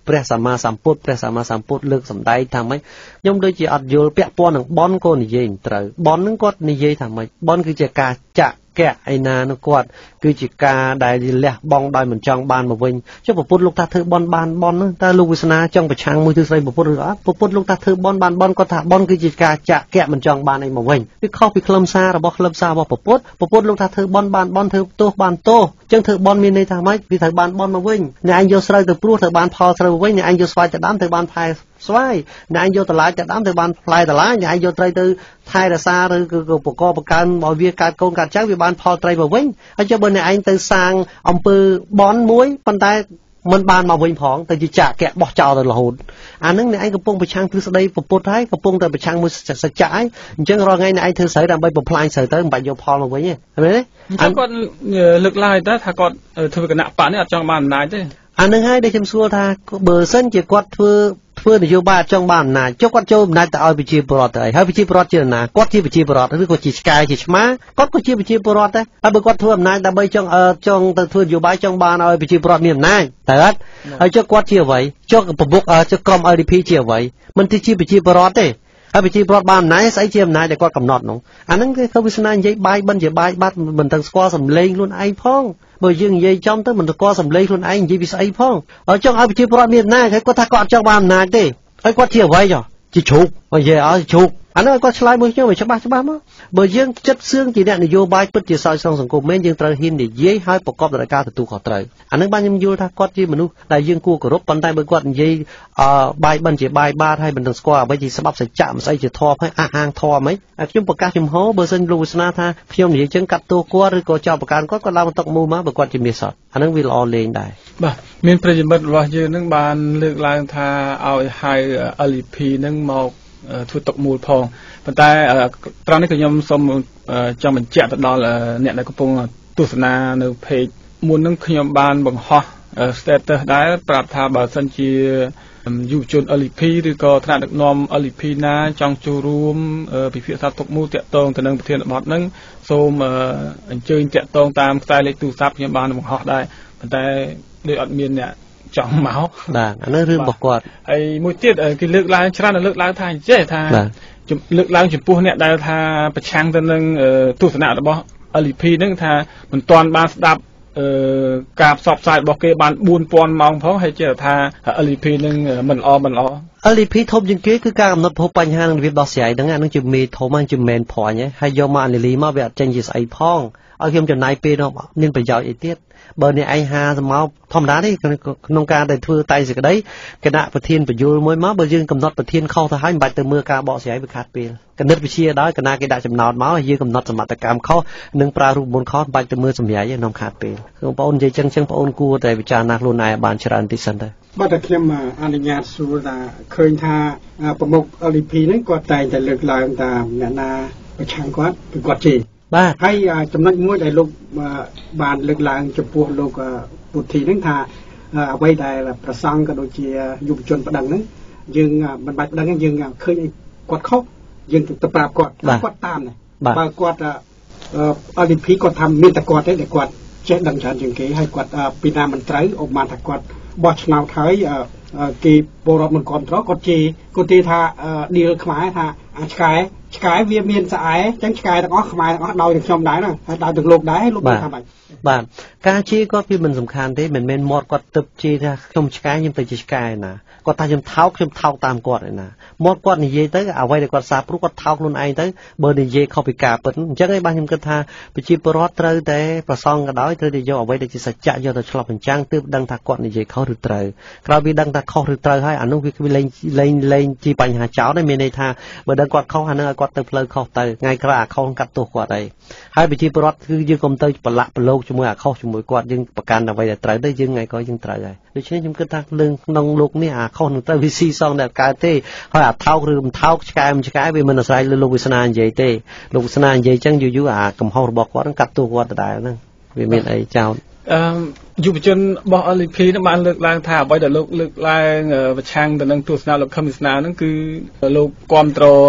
ព្រះសម្មាសម្ពុទ្ធលើកសម្ដែងថាម៉េចខ្ញុំដូចជាអត់យល់ពាក់ព័ន្ធនឹងបនក៏និយាយត្រូវបនហ្នឹងគាត់និយាយថាម៉េចបនគឺជាការចាក់កែឯណានោះគាត់គឺជាការដែលលះបង់ដោយមិនចង់បានមកវិញចុះប្រពុតលោកថាធ្វើបនបានបនហ្នឹងតើលោកវាសនាចង់ប្រឆាំងមួយទិសស្រីប្រពុតឬអត់ប្រពុតលោកថាធ្វើបនបានបនគាត់ថាបនគឺជាការចាក់កែមិនចង់បានអីមកវិញវាខុសពីខ្លឹមសាររបស់ប្រពុតលោកថាធ្វើបនបានបនធ្វើទោសបានទោសអញ្ចឹងធ្វើបនមានន័យថាម៉េចវាត្រូវបានបនមកវិញអ្នកឯងយកស្រូវទៅព្រោះត្រូវបានផលស្រូវវិញអ្នកឯងយកស្វាយទៅដាំត្រូវបានផែស្វាយអ្នកឯងយកតឡាយទៅដាំត្រូវបានផ្លែតឡាយអ្នកឯងយកត្រីទៅថែរក្សាឬក៏បកបកើនឲ្យវាកើតកូនកើតចៅវាបានផលត្រីមកវិញហើយចុះបើអ្នកឯងទៅសាងអំពើបនមួយប៉ុន្តែមិនបានមកវិញផងទៅជាចាក់កែបោះចោលទៅរហូតអានឹងអ្នកឯងកំពុងប្រឆាំងទ្រឹស្ដីពុទ្ធហើយកំពុងតែប្រឆាំងមួយសច្ចៈហើយអញ្ចឹងរាល់ថ្ងៃអ្នកឯងធ្វើស្រូវដើម្បីបំផ្លាញស្រូវទៅមិនបាច់យកផលមកវិញទេឃើញទេអញ្ចឹងគាត់លើកឡើងទៅថាគាត់ធ្វើគណៈបកនេះអត់ចង់បានអំណាចទេអានឹងហើយដែលខ្ញុំសួរថាបើសិនជាគាត់ធ្វើនយោបាយអត់ចង់បានអំណាចចុះគាត់ចូលអំណាចទៅឲ្យប្រជាពលរដ្ឋទៅហើយប្រជាពលរដ្ឋជាណាគាត់ជាប្រជាពលរដ្ឋឬក៏ជាឆ្កែជាឆ្មាគាត់ក៏ជាប្រជាពលរដ្ឋដែរហើយបើគាត់ធ្វើអំណាចដើម្បីចង់ទៅធ្វើនយោបាយចង់បានឲ្យប្រជាពលរដ្ឋមានអំណាចតើអត់ហើយចុះគាត់ជាអ្វីចុះប្រមុខចុះក្រុម LDP ជាអ្វីមិនទីជាប្រជាពលរដ្ឋទេហើយប្រជាពលរដ្ឋបានអំណាចស្អីជាអំណាចដែលគាត់កំណត់នោះអាហ្នឹងគឺវាសនានិយាយបាយបិណ្ឌជាបាយបាត់មិនទាំងស្គាល់សម្លេងខ្លួនឯងផងបើយើងនិយាយចំទៅមិនស្គាល់សម្លេងខ្លួនឯងនិយាយពីស្អីផងហើយចង់ឲ្យប្រជាពលរដ្ឋមានអំណាចហើយគាត់ថាគាត់អត់ចង់បានអំណាចទេហើយគាត់ជាអ្វីចុះជាជ្រូកនិយាយឲ្យជ្រូកអានោះគាត់ឆ្លើយមួយខ្ញុំឲ្យច្បាស់មកបើយើងចិត្តសឿងជាអ្នកនយោបាយពិតជាសោយសង្គមមែនយើងត្រូវហ៊ាននិយាយឲ្យប្រកបដោយការទទួលខុសត្រូវអានឹងបានខ្ញុំយល់ថាគាត់ជាមនុស្សដែលយើងគួរគោរពប៉ុន្តែបើគាត់និយាយបាយបិណ្ឌជាបាយបាតហើយមិនដឹងស្គាល់អ្វីជាស្បប់សច្ចៈមិនស្អីជាធម៌ហើយអះអាងធម៌ហ្មងខ្ញុំប្រកាសចំហបើសិនលោកវាសនាថាខ្ញុំនិយាយចឹងកាត់ទោសគាត់ឬក៏ចោទប្រកាន់គាត់ឡើងបន្ទុកមូលមកបើគាត់ជាមាសសតអានឹងវាល្អលេងដែរបាទមានប្រិយមិត្តរបស់យើងនឹងបានលើកឡើងថាឲ្យហៅ LDP នឹងមកធ្វើទុកមូលផងប៉ុន្តែត្រង់នេះក៏ខ្ញុំសូមចង់បញ្ជាក់ទៅដល់អ្នកដែលកំពុងទស្សនានៅ page មុននឹងខ្ញុំបានបង្ហោះ status ដែរប្រាប់ថាបើសិនជាយុវជន LDP ឬក៏ថ្នាក់ដឹកនាំ LDP ណាចង់ចូលរួមពិភាក្សាទុកមូលតាក់ទងទៅនឹងប្រធានបទហ្នឹងសូមអញ្ជើញតាក់ទងតាមខ្សែលេខទូរស័ព្ទខ្ញុំបានបង្ហោះដែរប៉ុន្តែដូចអត់មានអ្នកចង់មកបាទអានោះរឿងរបស់គាត់ហើយមួយទៀតគេលើកឡើងច្រើនលើកឡើងថាអញ្ចេះថាលើកឡើងចំពោះអ្នកដែលថាប្រឆាំងទៅនឹងទស្សនៈរបស់ LDP ហ្នឹងថាមិនទាន់បានស្ដាប់ការផ្សព្វផ្សាយរបស់គេបាន 4000 ម៉ោងផងហើយចេះថា LDP នឹងមិនល្អ LDP ធំជាងគេគឺការកំណត់ភពបញ្ហានិងរបៀបដោះស្រាយហ្នឹងអានឹងជាមេធំហ្នឹងជា main point ហើយយកមកអានាលីមកវាអត់ចេញជាស្អីផងឲ្យខ្ញុំចំណាយពេលនោះមានប្រយោជន៍អីទៀតបើអ្នកឯងហាសមកធម្មតាទេក្នុងការដែលធ្វើតែសេចក្តីគណៈប្រធានបញ្យលមួយមកបើយើងកំណត់ប្រធានខុសទៅហើយមិនបាច់ទៅមើលការបកស្រាយវាខាតពេលគណិតវិទ្យាដល់គណៈគេដាក់ចំណោទមកយើងកំណត់សមត្ថកម្មខុសនិងប្រើរូបមន្តខុសមិនបាច់ទៅមើលសម្រាយទេក្នុងខាតពេលបងប្អូននិយាយចឹងបងប្អូនគួរតែពិចារណាខ្លួនឯងបានច្រើនតិចសិនទៅបាទតែខ្ញុំអនុញ្ញាតសួរថាឃើញថាប្រមុខ LDP ហ្នឹងគាត់តែងតែលើកឡើងថាអ្នកណាប្រឆាំងគាត់គឺគាត់ជេរបាទហើយចំណុចមួយដែលលោកបានលើកឡើងចំពោះលោកពុទ្ធីហ្នឹងថាអ្វីដែលប្រសង់ក៏ដូចជាយុវជនប្តឹងហ្នឹងយើងមិនបាច់ប្តឹងយើងឃើញគាត់ខុសយើងទៅប្រាប់គាត់តាមដែរបើគាត់ LDP គាត់ថាមានតែគាត់ទេដែលគាត់ចេះដឹងច្រើនជាងគេហើយគាត់ពីណាមិនត្រូវឧបមាថាគាត់បោះឆ្នោតហើយគេពលរដ្ឋមិនគ្រប់គ្រងគាត់ជេរគាត់ទីថាឌីលខ្មែរថាឆ្កែវាមានស្អែអញ្ចឹងឆ្កែទាំងអស់ខ្មែរទាំងអស់ដោយទាំងខ្ញុំដែរហ្នឹងហើយដោយទាំងលោកដែរលោកថាម៉េចបាទការជេរគាត់វាមិនសំខាន់ទេមិនមែនមាត់គាត់ទឹកជេរថាខ្ញុំឆ្កែខ្ញុំទៅជាឆ្កែណាគាត់ថាខ្ញុំថោកតាមគាត់ឯណាមាត់គាត់និយាយទៅអ្វីដែលគាត់សាព្រោះគាត់ថោកខ្លួនឯងទៅបើនិយាយខុសពីការពិតអញ្ចឹងឯងបាទខ្ញុំគិតថាប្រជាពលរដ្ឋត្រូវតែប្រសងក៏ដោយត្រូវតែយកអ្វីដែលជាសច្ចៈយកទៅឆ្លុះបញ្ចាំងទើបដឹងថាគាត់និយាយខុសឬត្រូវក្រោយពីដឹងថាខុសឬត្រូវហើយអានោះវាលែងជាបញ្ហាចោលដែរមានន័យថាបើដឹងគាត់ខុសអានឹងឲ្យគាត់ទៅផ្លូវខុសទៅថ្ងៃក្រោយអាខុសកាត់ទោសគាត់អីហើយប្រជាពលរដ្ឋគឺយើងកុំទៅប្រឡាក់ប្រឡូកជាមួយអាខុសជាមួយគាត់យើងប្រកាន់អ្វីដែលត្រូវទៅយើងថ្ងៃក្រោយយើងត្រូវហើយដូច្នេះខ្ញុំគិតថារឿងក្នុងលោកនេះអាខុសនឹងត្រូវវាស៊ីសងតែកើតទេហើយអាថោកឬមិនថោកឆ្កែមិនឆ្កែវាមិនអាស្រ័យលើលោកវាសនានិយាយទេលោកវាសនានិយាយចឹងយូរអាកំហុសរបស់គាត់នឹងកាត់ទោសគាត់ដដែលហ្នឹងវាមានអីចោលយុវជនរបស់ LDP នឹងបានលើកឡើងថាអ្វីដែលលោកលើកឡើងប្រឆាំងទៅនឹងទស្សនៈលោកខឹមវាសនាហ្នឹងគឺលោកគ្រប់គ្រង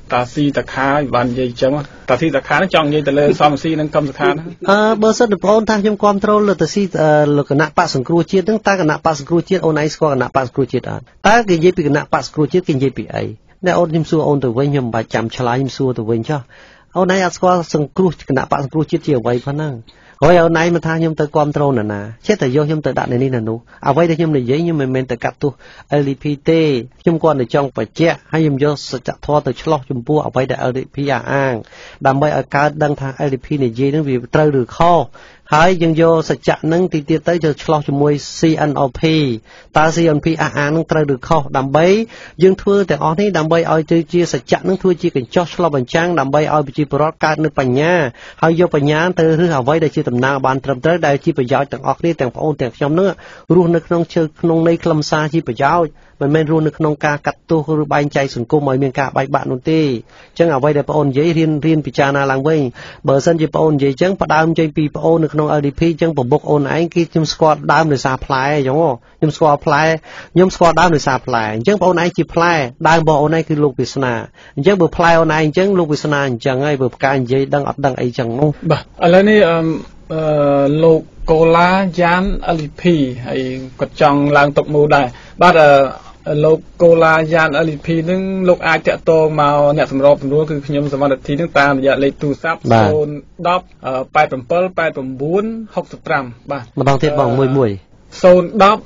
តាស៊ីតាខាបាននិយាយអញ្ចឹងតាស៊ីតាខាហ្នឹងចង់និយាយទៅលើសំស៊ីនិងកម្មសខាណាបើសិនបងប្អូនថាខ្ញុំគ្រប់គ្រងលើតាស៊ីលើគណៈបកសង្គ្រោះជាតិហ្នឹងតើគណៈបកសង្គ្រោះជាតិអូនឯងស្គាល់គណៈបកសង្គ្រោះជាតិអត់តើគេនិយាយពីគណៈបកសង្គ្រោះជាតិគេនិយាយពីអីអ្នកអូនខ្ញុំសួរអូនទៅវិញខ្ញុំមិនបាច់ចាំឆ្លើយខ្ញុំសួរទៅវិញចុះអូនឯងអត់ស្គាល់សង្គ្រោះគណៈបកសង្គ្រោះជាតិជាអ្វីប៉ុណ្ណឹងហើយអូនឯងមកថាខ្ញុំទៅគ្រប់គ្រងណាចេះតែយកខ្ញុំទៅដាក់នៅនេះណានោះអ្វីដែលខ្ញុំនិយាយខ្ញុំមិនមែនទៅកាត់ទោស LDP ទេខ្ញុំគាត់ទៅចង់បញ្ជាក់ហើយខ្ញុំយកសច្ចធម៌ទៅឆ្លោះចំពោះអ្វីដែល LDP អាងដើម្បីឲ្យកើតដឹងថា LDP និយាយនឹងវាត្រូវឬខុសហើយយើងយកសច្ចៈនឹងទីទៀតទៅយកឆ្លោះជាមួយ CNLP តើ CNLP អានឹងត្រូវឬខុសដើម្បីយើងធ្វើទាំងអស់នេះដើម្បីឲ្យទៅជាសច្ចៈនឹងធ្វើជាកញ្ចក់ឆ្លុះបញ្ចាំងដើម្បីឲ្យប្រជាពលរដ្ឋកើតនៅបញ្ញាហើយយកបញ្ញាទៅរើសអ្វីដែលជាដំណើរបានត្រឹមត្រូវដែលជាប្រយោជន៍ទាំងអស់គ្នាទាំងបងអូនទាំងខ្ញុំនឹងរស់នៅក្នុងក្នុងនៃខ្លឹមសារជាប្រយោជន៍មិនមែនរស់នៅក្នុងការកាត់ទោសឬបែងចែកសង្គមឲ្យមានការបែកបាក់នោះទេអញ្ចឹងអ្វីដែលបងអូននិយាយរៀនពិចារណាឡើងវិញបើសិនជាបងអូននិយាយអញ្ចឹងផ្ដើមចេញពីបងអូននៅក្នុង LDP អញ្ចឹងប្រមុខអូនឯងគឺខ្ញុំស្គាល់ដើមដោយសារផ្លែអញ្ចឹងខ្ញុំស្គាល់ផ្លែខ្ញុំស្គាល់ដើមដោយសារផ្លែអញ្ចឹងបងអូនឯងជាផ្លែដើមរបស់អូនឯងគឺលោកវាសនាអញ្ចឹងបើផ្លែអូនឯងអញ្ចឹងលោកវាសនាអញ្ចឹងហើយបើផ្កានិយាយដឹងអត់ដឹងអីអញ្ចឹងនោះបាទឥឡូវនេះលោកកូឡាយ៉ាន LDP ហើយគាត់ចង់ឡើងតុកមូដែរបាទលោកកូឡាយ៉ាន LDP នឹងលោកអាចតាក់ទងមកអ្នកសម្របសម្រួលគឺខ្ញុំសមត្ថភាពនឹងតាមរយៈលេខទូរស័ព្ទ010 87 89 65បាទម្ដងទៀតបង11 010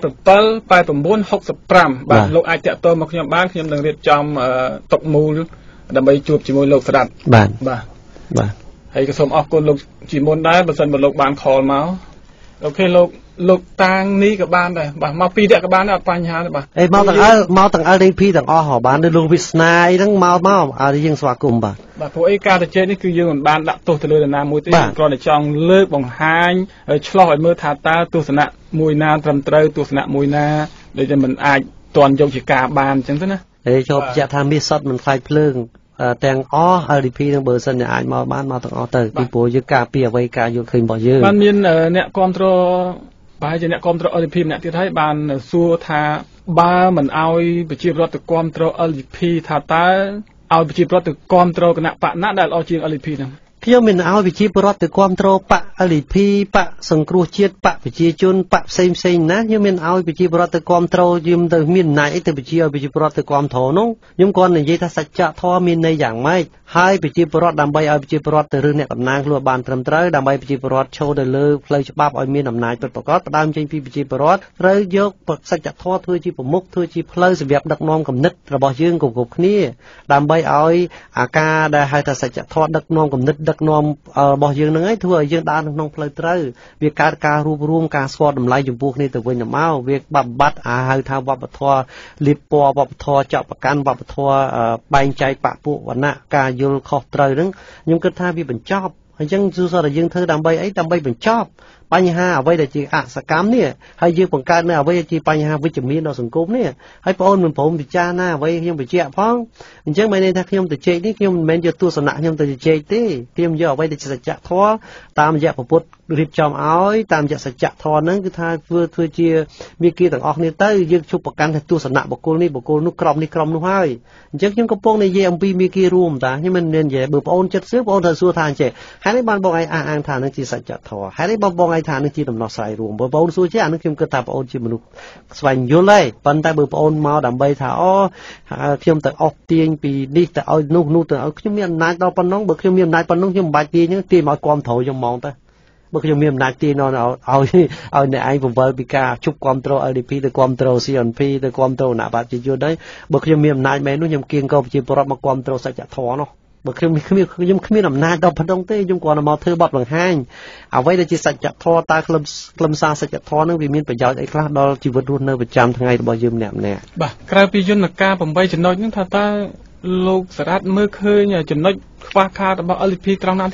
87 89 65បាទលោកអាចតាក់ទងមកខ្ញុំបានខ្ញុំនឹងរៀបចំតុកមូលដើម្បីជួបជាមួយលោកស្ដាប់បាទហើយក៏សូមអរគុណលោកជាមុនដែរបើសិនបើលោកបានខលមកអូខេលោកតាងនេះក៏បានដែរបាទមកពីរនាក់ក៏បានដែរអត់បញ្ហាទេបាទអេមកទាំង LDP ទាំងអស់ហ៎បានដូចលោកវិស្នាអីហ្នឹងមកឲ្យយើងស្វាគមន៍បាទព្រោះអីការទៅជែកនេះគឺយើងមិនបានដាក់ទោសទៅលើនរណាមួយទេគ្រាន់តែចង់លើកបង្ហាញឆ្លោះឲ្យមើលថាតើទស្សនៈមួយណាត្រឹមត្រូវទស្សនៈមួយណាដូចតែមិនអាចទាន់យកជាការបានអញ្ចឹងទៅណាចូលបញ្ជាក់ថាមាសសុទ្ធមិនខ្លាចភ្លើងទាំងអស់ LDP នឹងបើសិនជាអាចមកបានមកទាំងអស់ទៅពីព្រោះយើងការពីអ្វីការយកឃើញរបស់យើងបានមានអ្នកគ្រប់គ្រងប្រហែលជាអ្នកគ្រប់គ្រង LDP ម្នាក់ទៀតហើយបានសួរថាបើមិនអោយប្រជាពលរដ្ឋទៅគ្រប់គ្រង LDP ថាតើឲ្យប្រជាពលរដ្ឋទៅគ្រប់គ្រងគណៈបកណាដែលល្អជាង LDP ហ្នឹងខ្ញុំមិនឲ្យប្រជាពលរដ្ឋទៅគ្រប់គ្រងបក LDP បកសង្គ្រោះជាតិបកប្រជាជនបកផ្សេងណាខ្ញុំមិនឲ្យប្រជាពលរដ្ឋទៅគ្រប់គ្រងយើងទៅមានអំណាចអីទៅប្រជាឲ្យប្រជាពលរដ្ឋទៅគ្រប់គ្រងនោះខ្ញុំគ្រាន់តែនិយាយថាសច្ចធម៌មានន័យយ៉ាងម៉េចហើយប្រជាពលរដ្ឋដើម្បីឲ្យប្រជាពលរដ្ឋទៅរើសអ្នកតំណាងខ្លួនបានត្រឹមត្រូវដើម្បីប្រជាពលរដ្ឋឈរទៅលើផ្លូវច្បាប់ឲ្យមានអំណាចពិតប្រាកដផ្ដើមចេញពីប្រជាពលរដ្ឋត្រូវយកសច្ចធម៌ធ្វើជាប្រមុខធ្វើជាផ្លូវសម្រាប់ដឹកនាំគំនិតរបស់យើងគ្រប់គ្នាដើម្បីឲ្យអាការដែលហៅថាសច្ចធម៌ដឹកនាំគំនិតដឹកនាំរបស់យើងនឹងឯងធ្វើឲ្យយើងដើរក្នុងផ្លូវត្រូវវាកើតការរួបរวมការស្គាល់តម្លៃចំពោះគ្នាទៅវិញទៅមកវាបំបត្តិហៅថាវប្បធម៌លៀបពណ៌វប្បធម៌ចោតប្រកាន់វប្បធម៌បែងចែកបពុវណ្ណៈការយល់ខុសត្រូវហ្នឹងខ្ញុំគិតថាវាបញ្ចប់អញ្ចឹងសួរថាយើងធ្វើដើម្បីអីដើម្បីបញ្ចប់បញ្ហាអ្វីដែលជាអសកម្មនេះហើយយើងបង្កើតនៅអ្វីដែលជាបញ្ហាវិជ្ជមានដល់សង្គមនេះហើយបងអូនមិនព្រមពិចារណាអ្វីខ្ញុំបញ្ជាក់ផងអញ្ចឹងមិនន័យថាខ្ញុំទៅជែកនេះខ្ញុំមិនមែនយកទស្សនៈខ្ញុំទៅជែកទេខ្ញុំយកអ្វីដែលជាសច្ចធម៌តាមរយៈពុទ្ធរៀបចំឲ្យតាមរយៈសច្ចធម៌ហ្នឹងគឺថាធ្វើជាមេគាទាំងអស់គ្នាទៅយើងជប់ប្រកាន់ថាទស្សនៈបុគ្គលនេះបុគ្គលនោះក្រុមនេះក្រុមនោះហើយអញ្ចឹងខ្ញុំកំពុងនិយាយអំពីមេគារួមតាខ្ញុំមិនមែននិយាយបើបងអូនចិត្តសឿបងអូនត្រូវសួរថាអញ្ចឹងហើយនេះបានបងឯងអះអាងថានឹងជាសច្ចធម៌ហើយនេះបងឯងថានឹងជាដំណោះស្រាយរួមបើបងអូនសួរជាអានឹងខ្ញុំគិតថាបងអូនជាមនុស្សស្វែងយល់ហើយប៉ុន្តែបើបងអូនមកដើម្បីថាខ្ញុំទៅអស់ទាញពីនេះទៅឲ្យនោះទៅឲ្យខ្ញុំមានអំណាចដល់ប៉ុណ្ណឹងបើខ្ញុំមានអំណាចប៉ុណ្ណឹងខ្ញុំមិនបាច់ទាញទេទាញមកគាំទ្រខ្ញុំហ្មងទៅបើខ្ញុំមានអំណាចទាញឲ្យអ្នកឯងបង្វិលពីការជប់គាំទ្រ LDP ទៅគាំទ្រ CNP ទៅគាំទ្រគណៈបព្វជិជនហើយបើខ្ញុំមានអំណាចមែននោះខ្ញុំគៀងកោប្រជាពលរដ្ឋមកគាំទ្រសច្ចធម៌នោះបើខ្ញុំគ្មានអំណាចដល់ប៉ុណ្ណឹងទេខ្ញុំគ្រាន់តែមកធ្វើបទបង្ហាញអ្វីដែលជាសច្ចធម៌តើខ្លឹមសារសច្ចធម៌នឹងវាមានប្រយោជន៍អីខ្លះដល់ជីវិតរស់នៅប្រចាំថ្ងៃរបស់យើងម្នាក់ៗបាទក្រៅពីយន្តការ8ចំណុចហ្នឹងថាតើលោកសារ៉ាត់មើលឃើញចំណុចខ្វះខាតរបស់ LDP ត្រង់ណាទៀតទេ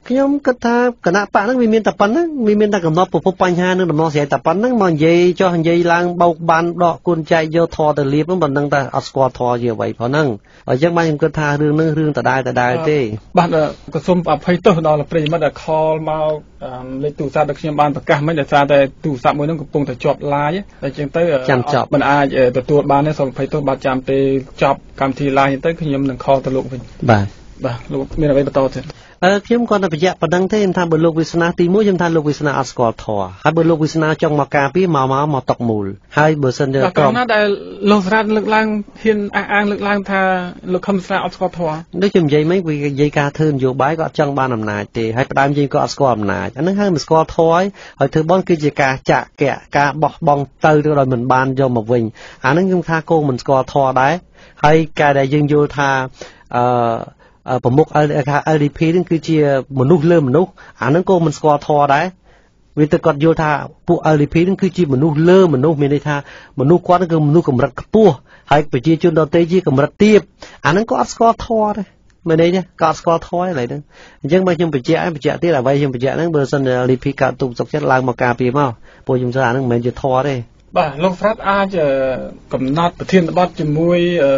ខ្ញុំគិតថាគណៈបកហ្នឹងវាមានតែប៉ុណ្ណឹងវាមានតែកំណត់ប្រភពបញ្ហានឹងដំណោះស្រាយតែប៉ុណ្ណឹងមកនិយាយចុះនិយាយឡើងបោកបានដកគុណចែកយកធរទៅលៀបហ្នឹងមិនដឹងតែអត់ស្គាល់ធរជាអ្វីផងហ្នឹងអញ្ចឹងបានខ្ញុំគិតថារឿងហ្នឹងរឿងដដែលទេបាទក៏សូមអភ័យទោសដល់ប្រិយមិត្តដែលខលមកលេខទូរស័ព្ទដែលខ្ញុំបានប្រកាសមិញដោយសារតែទូរស័ព្ទមួយហ្នឹងកំពុងតែជាប់ឡាយតែអញ្ចឹងទៅមិនអាចទទួលបានទេសូមអភ័យទោសបាទចាំពេលចប់កម្មវិធីឡាយទៅខ្ញុំនឹងខលទៅលោកវិញបាទលោកមានអ្វីបន្តទៀតខ្ញុំគាត់តែបញ្ជាក់ប៉ុណ្្នឹងទេខ្ញុំថាបើលោកវាសនាទី1ខ្ញុំថាលោកវាសនាអត់ស្គាល់ធម៌ហើយបើលោកវាសនាចង់មកការពារមកតកមូលហើយបើសិនជាក្រុមណាដែលលោកស្រាតលើកឡើងហ៊ានអះអាងលើកឡើងថាលោកខឹមស្រាតអត់ស្គាល់ធម៌ដូចខ្ញុំនិយាយមិញវានិយាយការធ្វើនយោបាយក៏អត់ចង់បានអំណាចទេហើយផ្ដើមយើងក៏អត់ស្គាល់អំណាចអាហ្នឹងហើយមិនស្គាល់ធម៌ហើយធ្វើបនគឺជាការចាក់កាក់ការបោះបង់ទៅដោយមិនបានយកមកវិញអាហ្នឹងខ្ញុំថាគោមិនស្គាល់ធម៌ដែរហើយការដែលយើងយល់ថាប្រមុខ LDP នឹងគឺជាមនុស្សលើមនុស្សអាហ្នឹងក៏មិនស្គាល់ធម៌ដែរវាទៅគាត់យល់ថាពួក LDP នឹងគឺជាមនុស្សលើមនុស្សមានន័យថាមនុស្សគាត់គឺមនុស្សកម្រិតខ្ពស់ហើយប្រជាជនដទៃជាកម្រិតទាបអាហ្នឹងក៏អត់ស្គាល់ធម៌ដែរមានន័យទេក៏អត់ស្គាល់ធម៌ឡើយហ្នឹងអញ្ចឹងបើខ្ញុំបញ្ជាក់ទៀតអ្វីខ្ញុំបញ្ជាក់ហ្នឹងបើសិន LDP កើតទុកសុខចិត្តឡើងមកការពារមកពួកខ្ញុំថាអាហ្នឹងមិនមែនជាធម៌ទេបាទលោកស្រាប់អាចកំណត់ប្រធានបទជាមួយ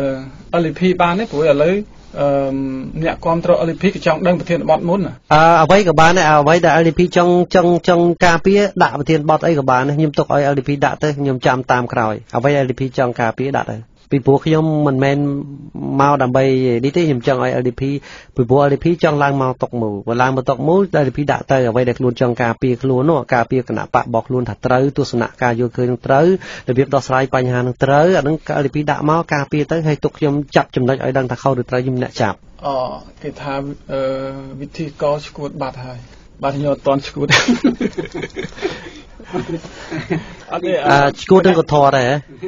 LDP បានទេព្រោះឥឡូវអ្នកគ្រប់គ្រង LDP ក៏ចង់ដឹងប្រធានបទមុនអ្វីក៏បានដែរអ្វីដែល LDP ចង់ការពារដាក់ប្រធានបទអីក៏បានខ្ញុំទុកឲ្យ LDP ដាក់ទៅខ្ញុំចាំតាមក្រោយអ្វី LDP ចង់ការពារដាក់ទៅពីព្រោះខ្ញុំមិនមែនមកដើម្បីនេះទេខ្ញុំចង់ឲ្យ LDP ពីព្រោះ LDP ចង់ឡើងមកតុកមូលបើឡើងមកតុកមូល LDP ដាក់ទៅអ្វីដែលខ្លួនចង់ការពារខ្លួននោះការពារគណៈបករបស់ខ្លួនថាត្រូវទស្សនៈការយល់ឃើញនឹងត្រូវរបៀបដោះស្រាយបញ្ហានឹងត្រូវអានឹង LDP ដាក់មកការពារទៅហើយទុកខ្ញុំចាប់ចំណុចឲ្យដឹងថាខុសឬត្រូវខ្ញុំអ្នកចាប់គេថាវិធីកលឈួតបាត់ហើយបាទខ្ញុំអត់តន់ឈួតឈួតនឹងក៏ធរដែរ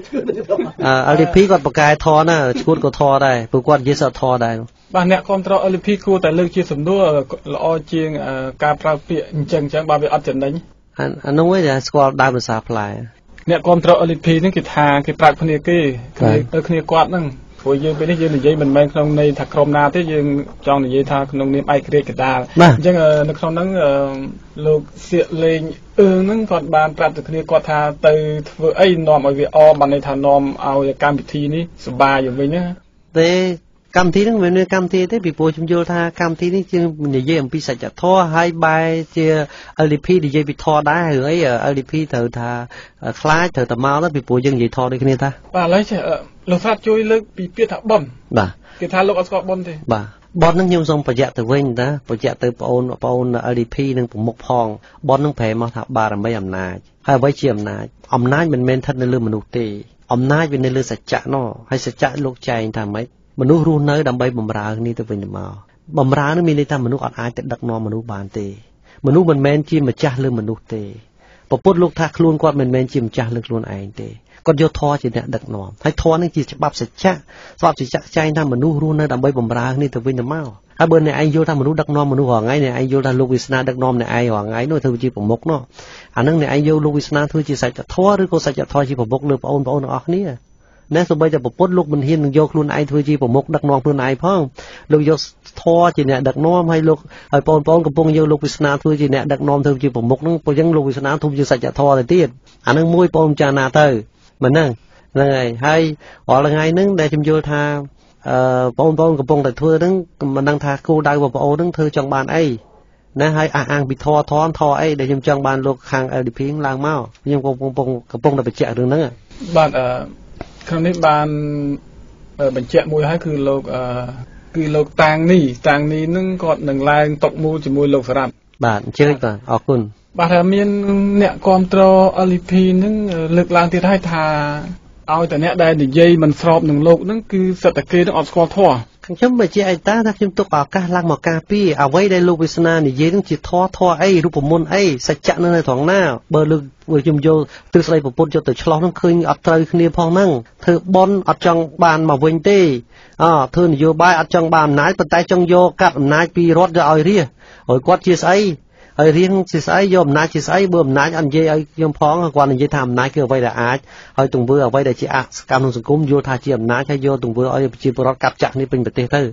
LDP គាត់បកកែធរណាឈួតក៏ធរដែរព្រោះគាត់និយាយសធរដែរបាទអ្នកគ្រប់គ្រង LDP គួរតែលើកជាសំណួរល្អជាងការប្រើពាក្យអញ្ចឹងបើវាអត់ចំណេញអានោះឯងស្គាល់ដើមភាសាផ្លែអ្នកគ្រប់គ្រង LDP ហ្នឹងគេថាគេប្រាប់គ្នាគេគ្នាគាត់ហ្នឹងព្រោះយើងពេលនេះយើងនិយាយមិនមែនក្នុងន័យថាក្រុមណាទេយើងចង់និយាយថាក្នុងនាមឯករាជ្យកណ្ដាលអញ្ចឹងនៅក្នុងហ្នឹងលោកសៀកលេងហ្នឹងគាត់បានប្រាប់ទៅគ្នាគាត់ថាទៅធ្វើអីនាំឲ្យវាបានន័យថានាំឲ្យកម្មវិធីនេះសប្បាយវិញណាទេកម្មវិធីហ្នឹងមិនមែនកម្មវិធីទេពីព្រោះខ្ញុំយល់ថាកម្មវិធីនេះជានិយាយអំពីសច្ចធម៌ហើយបែរជា LDP និយាយពីធម៌ដែររឿងអី LDP ត្រូវថាខ្លាចត្រូវតែមកទៅពីព្រោះយើងនិយាយធម៌ដូចគ្នាថាបាទឥឡូវលោកស្រាប់ជួយលើកពីពាក្យថាប៉ុនបាទគេថាលោកអត់ស្គាល់ប៉ុនទេបាទប៉ុនហ្នឹងខ្ញុំសូមបញ្ជាក់ទៅវិញណាបញ្ជាក់ទៅបងប្អូន LDP និងប្រមុខផងប៉ុនហ្នឹងប្រែមកថាបារមីអំណាចហើយអ្វីជាអំណាចមិនមែនស្ថិតនៅលើមនុស្សទេអំណាចវានៅលើសច្ចៈនោះហើយសច្ចៈលោកចែងថាម៉េចមនុស្សរស់នៅដើម្បីបម្រើគ្នាទៅវិញទៅមកបម្រើនឹងមានន័យថាមនុស្សអត់អាចទៅដឹកនាំមនុស្សបានទេមនុស្សមិនមែនជាម្ចាស់លើមនុស្សទេពពុទ្ធលោកថាខ្លួនគាត់មិនមែនជាម្ចាស់លើខ្លួនឯងទេគាត់យកធម៌ជាអ្នកដឹកនាំហើយធម៌នឹងជាច្បាប់សច្ចៈចែងថាមនុស្សរស់នៅដើម្បីបម្រើគ្នាទៅវិញទៅមកហើយបើអ្នកឯងយល់ថាមនុស្សដឹកនាំមនុស្សរាល់ថ្ងៃអ្នកឯងយល់ថាលោកវាសនាដឹកនាំអ្នកឯងរាល់ថ្ងៃនោះធ្វើជាប្រមុខនោះអានឹងអ្នកឯងយកលោកវាសនាធ្វើជាសច្ចធម៌ឬក៏សច្ចធម៌ជាប្រមុខលើបងប្អូនទាំងអស់គ្នាណែសូម្បីតែប្រពុតលោកមិនហ៊ាននឹងយកខ្លួនឯងធ្វើជាប្រមុខដឹកនាំខ្លួនឯងផងលោកយកធម៌ជាអ្នកដឹកនាំហើយលោកហើយបងប្អូនកំពុងយកលោកវាសនាធ្វើជាអ្នកដឹកនាំធ្វើជាប្រមុខហ្នឹងព្រោះអញ្ចឹងលោកវាសនាធំជាសច្ចធម៌ទៅទៀតអានឹងមួយបងចារណាទៅមិនហ្នឹងហើយរាល់ថ្ងៃហ្នឹងដែលខ្ញុំយល់ថាបងប្អូនកំពុងតែធ្វើហ្នឹងមិនដឹងថាគោលដៅបងប្អូនហ្នឹងធ្វើចង់បានអីណាហើយអះអាងពីធម៌អីដែលខ្ញុំចង់បានលោកខាង LDP ឡើងមកខ្ញុំកំពុងតែបញ្ជាក់រឿងហ្នឹងបាទក្នុងនេះបានបញ្ជាក់មួយហើយគឺលោកតាងនេះនឹងគាត់នឹងឡើងតុកមូលជាមួយលោកសារ៉ាត់បាទអញ្ជើញបាទអរគុណបាទថាមានអ្នកគ្រប់គ្រង LDP នឹងលើកឡើងទៀតហើយថាឲ្យតែអ្នកដែលនិយាយមិនស្របនឹងលោកនឹងគឺសិតតែគេនឹងអត់ស្គាល់ធម៌ខ្ញុំបញ្ជាក់ឯតាថាខ្ញុំទុកឱកាសឡើងមកការពារអ្វីដែលលោកវាសនានិយាយនឹងជាធម៌អីរូបមន្តអីសច្ចៈនៅត្រង់ណាបើលើកខ្ញុំយកទិសស្ដីពុទ្ធយកទៅឆ្លោះនឹងឃើញអត់ត្រូវគ្នាផងហ្នឹងធ្វើបន់អត់ចង់បានមកវិញទេធ្វើនយោបាយអត់ចង់បានអំណាចប៉ុន្តែចង់យកកាត់អំណាចពីរដ្ឋយកឲ្យរាជហើយគាត់ជាស្អីហើយរៀងជាស្អីយកអំណាចជាស្អីបើអំណាចអត់និយាយឲ្យខ្ញុំផងគាត់និយាយថាអំណាចគឺអ្វីដែលអាចហើយទង្វើអ្វីដែលជាអសកម្មក្នុងសង្គមយល់ថាជាអំណាចហើយយកទង្វើឲ្យប្រជាពលរដ្ឋកាប់ចាក់គ្នាពេញប្រទេសទៅ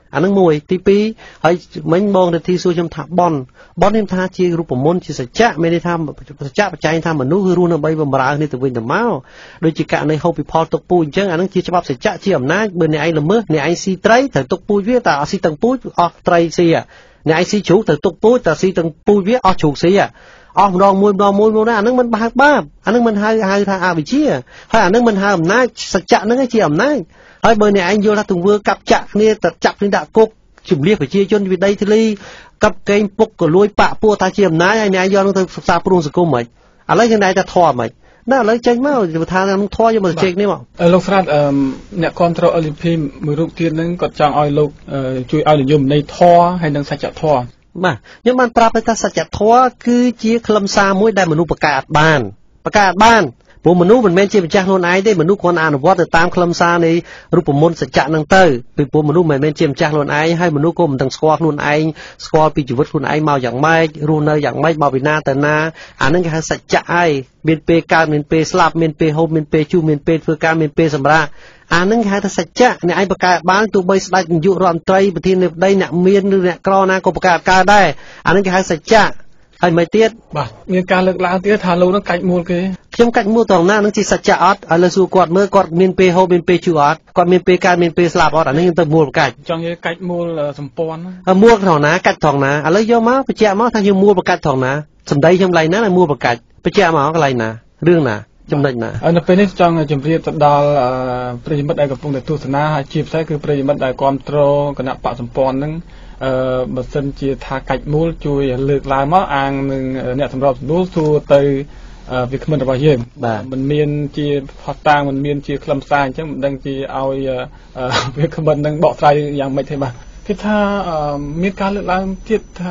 អានឹងមួយទី2ហើយមិញបងទៅទីសួរខ្ញុំថាបនខ្ញុំថាជារូបមន្តជាសច្ចៈមានន័យថាសច្ចៈបច្ច័យថាមនុស្សគឺរស់នៅបីបំរើនេះទៅវិញទៅមកដូចជាករណីហូបពិផលទុកពូជអញ្ចឹងអានឹងជាច្បាប់សច្ចៈជាអំណាចបើអ្នកឯងល្មើសអ្នកឯងស៊ីត្រីត្រូវទុកពូជវាតែអត់ស៊ីទាំងពូជអស់ត្រីស៊ីអ្នកឯងស៊ីជ្រូកត្រូវទុកពូជតែស៊ីទាំងពូជវាអស់ជ្រូកស៊ីអស់ម្ដងមួយណាអានឹងមិនបាបអានឹងមិនហៅថាអវិជ្ជាហើយអានឹងមិនហៅអំណាចសច្ចៈនឹងជាអំណាចហើយបើអ្នកឯងយល់ថាទង្វើកាប់ចាក់គ្នាទៅចាប់គ្នាដាក់គុកជំនះប្រជាជនវិដីធ្លីកាប់កេងពុកក៏លួយប៉ពួកថាជាអំណាចហើយអ្នកឯងយកនឹងទៅសិក្សាព្រួងសង្គមហ្មងឥឡូវយើងតែធម៌ហ្មងណាឥឡូវចេញមកថានឹងធម៌យកមកជែកនេះមកលោកស្រាតអ្នកគ្រប់គ្រង LDP មួយរូបទៀតនឹងគាត់ចង់ឲ្យលោកជួយឲ្យនិយមន័យធម៌ហើយនិងសច្ចធម៌បាទខ្ញុំបានប្រាប់ថាសច្ចធម៌គឺជាខ្លឹមសារមួយដែលមនុស្សបង្កើតបានព្រោះមនុស្សមិនមែនជាម្ចាស់ខ្លួនឯងទេមនុស្សគ្រាន់តែអនុវត្តទៅតាមខ្លឹមសារនៃរូបមន្តសច្ចៈហ្នឹងទៅពីព្រោះមនុស្សមិនមែនជាម្ចាស់ខ្លួនឯងហើយមនុស្សក៏មិនទាំងស្គាល់ខ្លួនឯងស្គាល់ពីជីវិតខ្លួនឯងមកយ៉ាងម៉េចរស់នៅយ៉ាងម៉េចមកពីណាទៅណាអាហ្នឹងគេហៅសច្ចៈហើយមានពេលកើតមានពេលស្លាប់មានពេលហូបមានពេលជូរមានពេលធ្វើការមានពេលសម្រាកអាហ្នឹងគេហៅថាសច្ចៈអ្នកឯងបង្កើតបានទោះបីស្ដេចនាយករដ្ឋមន្ត្រីប្រធានាធិបតីអ្នកមានឬអ្នកក្រណាក៏បង្កើតដែរអាហ្នឹងគេហៅសច្ចៈហើយមិនទៀតបាទមានការលើកឡើងទៀតថាលោកនឹងកាច់មូលគេខ្ញុំកាច់មូលត្រង់ណានឹងជាសច្ចៈអត់ឲ្យលើសួរគាត់មើលគាត់មានពេលហូបមានពេលជឿអត់គាត់មានពេលកើតមានពេលស្លាប់អត់អានេះខ្ញុំទៅមូលប្រកាច់ចង់និយាយកាច់មូលសម្ព័ន្ធមូលត្រង់ណាកាច់ត្រង់ណាឥឡូវយកមកបញ្ជាក់មកថាខ្ញុំមូលប្រកាច់ត្រង់ណាសម្ដីខ្ញុំកន្លែងណាឲ្យមូលប្រកាច់បញ្ជាក់មកកន្លែងណារឿងណាចំណុចណានៅពេលនេះចង់ជម្រាបទៅដល់ប្រិយមិត្តដែលកំពុងតែទស្សនាហើយជាពិសេសគឺប្រិយមិត្តដែលគ្រប់គ្រងគណៈបកសម្ព័ន្ធនឹងបើសិនជាថាកាច់មូលជួយលើកឡើងមកអាងនឹងអ្នកសម្របសម្រួលសួរទៅវាគ្មិនរបស់យើងមិនមានជាផុសតាងមិនមានជាខ្លឹមសារអញ្ចឹងមិនដឹងជាឲ្យវាគ្មិននឹងបកស្រាយយ៉ាងម៉េចទេបាទគឺថាមានការលើកឡើងទៀតថា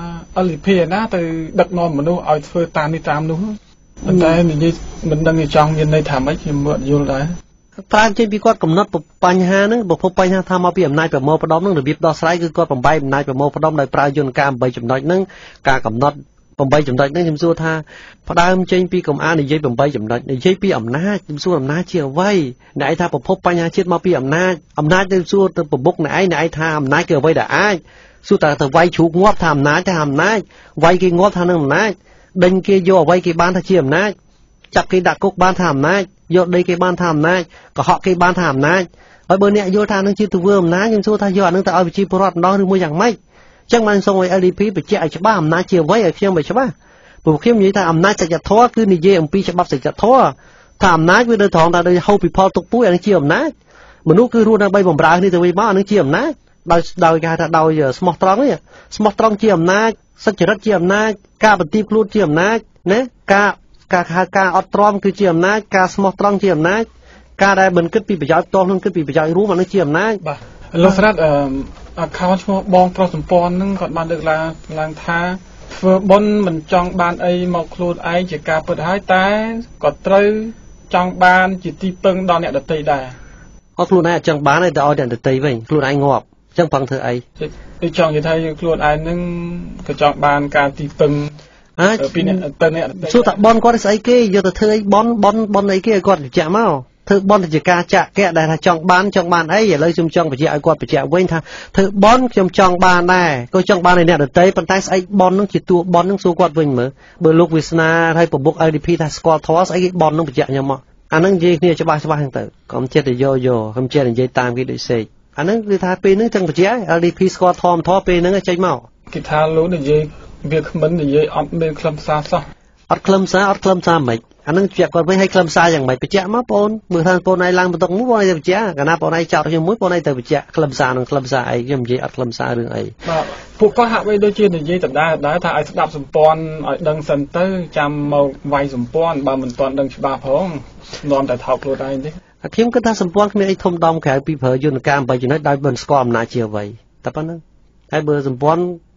LDP ណាទៅដឹកនាំមនុស្សឲ្យធ្វើតាមនេះតាមនោះប៉ុន្តែនិយាយមិនដឹងចង់មានន័យថាម៉េចខ្ញុំមើលយល់ដែរប្រើចេញពីគាត់កំណត់បញ្ហាហ្នឹងប្រភពបញ្ហាថាមកពីអំណាចប្រមូលផ្ដុំហ្នឹងរបៀបដោះស្រាយគឺគាត់បំបែកអំណាចប្រមូលផ្ដុំដោយប្រើយន្តការ8ចំណុចហ្នឹងការកំណត់8ចំណុចហ្នឹងខ្ញុំសួរថាផ្ដើមចេញពីកំអាននិយាយ8ចំណុចនិយាយពីអំណាចខ្ញុំសួរអំណាចជាអ្វីអ្នកឯងថាប្រភពបញ្ហាជាតិមកពីអំណាចទៅសួរទៅប្រមុខអ្នកឯងថាអំណាចគឺអ្វីដែលអាចសួរតែទៅវាយជ្រូកងាប់ថាអំណាចវាយគេងាប់ថានឹងអំណាចដេញគេយកអ្វីគេបានថាជាអំណាចចាប់គេដាក់គុកបានថាអំណាចយកដីគេបានថាអំណាចកុហកគេបានថាអំណាចហើយបើអ្នកយល់ថានឹងជាទង្វើអំណាចខ្ញុំសួរថាយកអានឹងទៅឲ្យប្រជាពលរដ្ឋម្ដងឬមួយយ៉ាងម៉េចអញ្ចឹងបានសូមឲ្យ LDP បញ្ជាក់ឲ្យច្បាស់អំណាចជាអ្វីឲ្យខ្ញុំឲ្យច្បាស់ព្រោះខ្ញុំនិយាយថាអំណាចសច្ចធម៌គឺនិយាយអំពីច្បាប់សច្ចធម៌ថាអំណាចវានៅត្រង់ថាដោយហូបពីផលទុកពូជអានេះជាអំណាចមនុស្សគឺរស់នៅបីបំរើគ្នាទៅវិញមកអានេះជាអំណាចដោយគេហៅថាដោយស្មោះត្រង់នេះស្មោះត្រង់ជាអំណាចសុចរិតជាអំណាចការបន្ទាបខ្លួនជាអំណាចណាការអត់ទ្រាំគឺជាអំណាចការស្មោះត្រង់ជាអំណាចការដែលមិនគិតពីប្រយោជន៍ផ្ទាល់ខ្លួនគិតពីប្រយោជន៍រួមអានេះជាអំណាចបាទលោកស្រាតaccount ឈ្មោះបងប្រុសសម្ព័ន្ធនឹងគាត់បានលើកឡើងថាធ្វើបុណ្យមិនចង់បានអីមកខ្លួនឯងជាការពិតហើយតែក៏ត្រូវចង់បានជាទីពឹងដល់អ្នកដទៃដែរខ្លួនឯងអត់ចង់បានទេតែឲ្យអ្នកដទៃវិញខ្លួនឯងងាប់អញ្ចឹងប្រឹងធ្វើអីដូចចង់និយាយថាយើងខ្លួនឯងនឹងក៏ចង់បានការទីពឹងពីអ្នកទៅអ្នកសួរថាបនគាត់ស្អីគេយកទៅធ្វើអីបនអីគេឲ្យគាត់បញ្ជាក់មកធ្វើបនទៅជាការចាក់កែដែលថាចង់បានអីឥឡូវខ្ញុំចង់បញ្ជាក់ឲ្យគាត់បញ្ជាក់វិញថាធ្វើបនខ្ញុំចង់បានដែរក៏ចង់បានឲ្យអ្នកដទៃប៉ុន្តែស្អីបននឹងជាតួបននឹងសួរគាត់វិញមើលបើលោកវាសនាហើយប្រមុខ LDP ថាស្គាល់ធម៌ស្អីគេបននឹងបញ្ជាក់ខ្ញុំមកអានឹងនិយាយគ្នាច្បាស់ហ្នឹងទៅកុំចិត្តទៅយកខ្ញុំចេះនិយាយតាមគេដូចសេកអានឹងគឺថាពេលហ្នឹងចឹងបញ្ជាក់ LDP ស្គាល់ធម៌ពេលហ្នឹងចេញមកគេថាលោកនិយាយវាគ្មិននិយាយអត់មានខ្លឹមសារសោះអត់ខ្លឹមសារមិនអានឹងជាគាត់វិញឲ្យខ្លឹមសារយ៉ាងម៉េចបញ្ជាក់មកបងមើលថាបងឯងឡើងបន្ទុកមួយបងឯងទៅបញ្ជាក់កាលណាបងឯងចោតខ្ញុំមួយបងឯងទៅបញ្ជាក់ខ្លឹមសារនឹងខ្លឹមសារអីខ្ញុំនិយាយអត់ខ្លឹមសាររឿងអីបាទពួកគាត់ហាក់បីដូចជានិយាយដដែលថាឲ្យស្ដាប់សម្ព័ន្ធឲ្យដឹងសិនទៅចាំមកវាយសម្ព័ន្ធបើមិនទាន់ដឹងច្បាស់ផងនាំតែថោកខ្លួនឯងទេខ្ញុំគិតថាសម្ព័ន្ធគ្មានអីធំដុំក្រៅពីប្រើយន្តការ8ចំណុចដោយមិនស្គាល់អំណាចជាអ្វីតែប៉ុណ្្នឹងហើយបើសម្ព័ន្ធ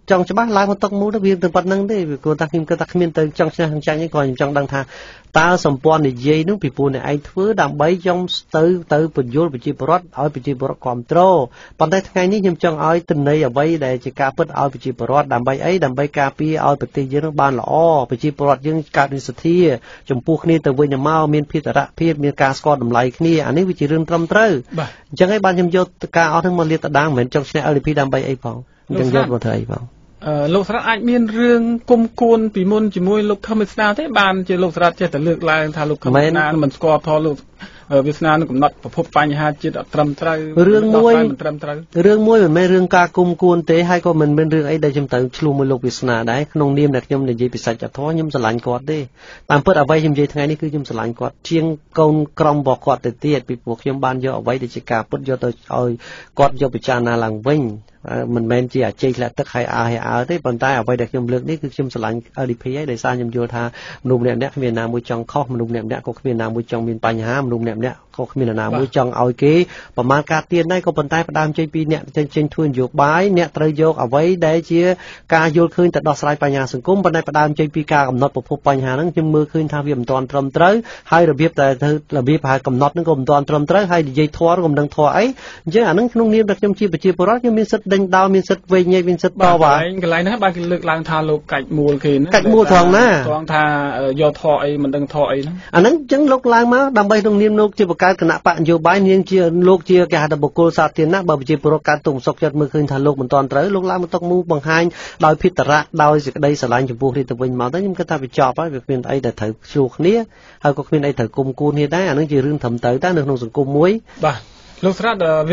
ចង់ច្បាស់ឡើងមកຕົកមូលទៅវាទៅប៉ុណ្្នឹងទេព្រោះថាខ្ញុំគិតថាគ្មានទៅចង់ឆ្នះចង់ចាញ់ទេក៏ខ្ញុំចង់ដឹងថាតើសម្ព័ន្ធនិយាយនោះពីព្រោះអ្នកឯងធ្វើដើម្បីខ្ញុំទៅបញ្យល់ប្រជាពលរដ្ឋឲ្យប្រជាពលរដ្ឋគ្រប់គ្រងប៉ុន្តែថ្ងៃនេះខ្ញុំចង់ឲ្យទន័យអ្វីដែលជាការពិតឲ្យប្រជាពលរដ្ឋដើម្បីអីដើម្បីការពារឲ្យប្រទេសយើងបានល្អប្រជាពលរដ្ឋយើងកើតមានសទ្ធាចំពោះគ្នាទៅវិញទៅមកមានភាពតរភាពមានការស្គាល់តម្លៃគ្នាអានេះវាជារឿងត្រឹមត្រូវអញ្ចឹងឯងបានខ្ញុំយកការអស់ហ្នឹងមកលាតត្រដាងមិនមែនចង់ឈ្នះ LDP ដើម្បីអីផងអញ្ចឹងយកមកធ្វើអីផងលោកស្រាត់អាចមានរឿងគុំគួនពីមុនជាមួយលោកខឹមវាសនាទេបានជាលោកស្រាត់ចេះតែលើកឡើងថាលោកខឹមវាសនាមិនស្គាល់ផលលោកវាសនានឹងកំណត់ប្រភពបញ្ហាជាតិអត់ត្រឹមត្រូវរឿងមួយមិនត្រឹមត្រូវរឿងមួយមិនមែនរឿងការគុំគួនទេហើយក៏មិនមែនរឿងអីដែលខ្ញុំត្រូវឆ្លោះមួយលោកវាសនាដែរក្នុងនាមដែលខ្ញុំនិយាយពីសច្ចធម៌ខ្ញុំស្រឡាញ់គាត់ទេតាមពិតអ្វីខ្ញុំនិយាយថ្ងៃនេះគឺខ្ញុំស្រឡាញ់គាត់ជាងកូនក្រុមរបស់គាត់ទៅទៀតពីព្រោះខ្ញុំបានយកអ្វីដែលជាការពិតយកទៅឲ្យគាត់យកពិចារណាឡើងវិញមិនមែនជាអាចេកធ្លាក់ទឹកហើយអើទេប៉ុន្តែអ្វីដែលខ្ញុំលើកនេះគឺខ្ញុំស្រឡាញ់ LDP ហើយដោយសារខ្ញុំយល់ថាមនុស្សម្នាក់ៗគ្មានណាមួយចង់ខុសមនុស្សម្នាក់ៗក៏គ្មានណាមួយចង់មានបញ្ហាមនុស្សម្នាក់ៗក៏គ្មានណាមួយចង់ឲ្យគេប្រមាណការទៀនដែរក៏ប៉ុន្តែផ្ដើមចេញពីអ្នកចេញធ្វើនយោបាយអ្នកត្រូវយកអ្វីដែលជាការយល់ឃើញទៅដោះស្រាយបញ្ហាសង្គមប៉ុន្តែផ្ដើមចេញពីការកំណត់ប្រភពបញ្ហាហ្នឹងខ្ញុំមើលឃើញថាវាមិនទាន់ត្រឹមត្រូវហើយរបៀបតែរបៀបហើយកំណត់ហ្នឹងក៏មិនទាន់ត្រឹមត្រូវហើយនិយាយធម៌ក៏មិនដឹងធម៌អីអញ្ចឹងអាហ្នឹងក្នុងនាមដែលខ្ញុំជាប្រជាពលរដ្ឋខ្ញុំមានសិទ្ធិដេញដោលមានសិទ្ធិវែងញែកមានសិទ្ធិតវ៉ាកន្លែងហ្នឹងបានគេលើកឡើងថាលោកកាច់មូលគេហ្នឹងកាច់មូលត្រង់ណាត្រង់ថាយកធម៌អីមិនដឹងធម៌អីហ្នឹងអាហ្នឹងអញ្ចឹងលោកឡើងមកដើម្បីក្នុងនាមលោកជាបង្កើតគណៈបកនយោបាយនាងជាលោកជាគេហៅថាបុគ្គលសាធារណៈបើប្រជាពលរដ្ឋកើតទុកសុខចិត្តមើលឃើញថាលោកមិនទាន់ត្រូវលោកឡើងមកຕົកមូលបង្ហាញដោយភិតរៈដោយសេចក្តីស្រឡាញ់ចំពោះគ្នាទៅវិញមកទៅខ្ញុំគិតថាវាចប់ហើយវាគ្មានអីដែលត្រូវឆ្លោះគ្នាហើយក៏គ្មានអីត្រូវគុំគួនគ្នាដែរអាហ្នឹងជារឿងត្រឹមត្រូវតែនៅក្នុងសង្គមមួយបាទលោកស្រាត់វា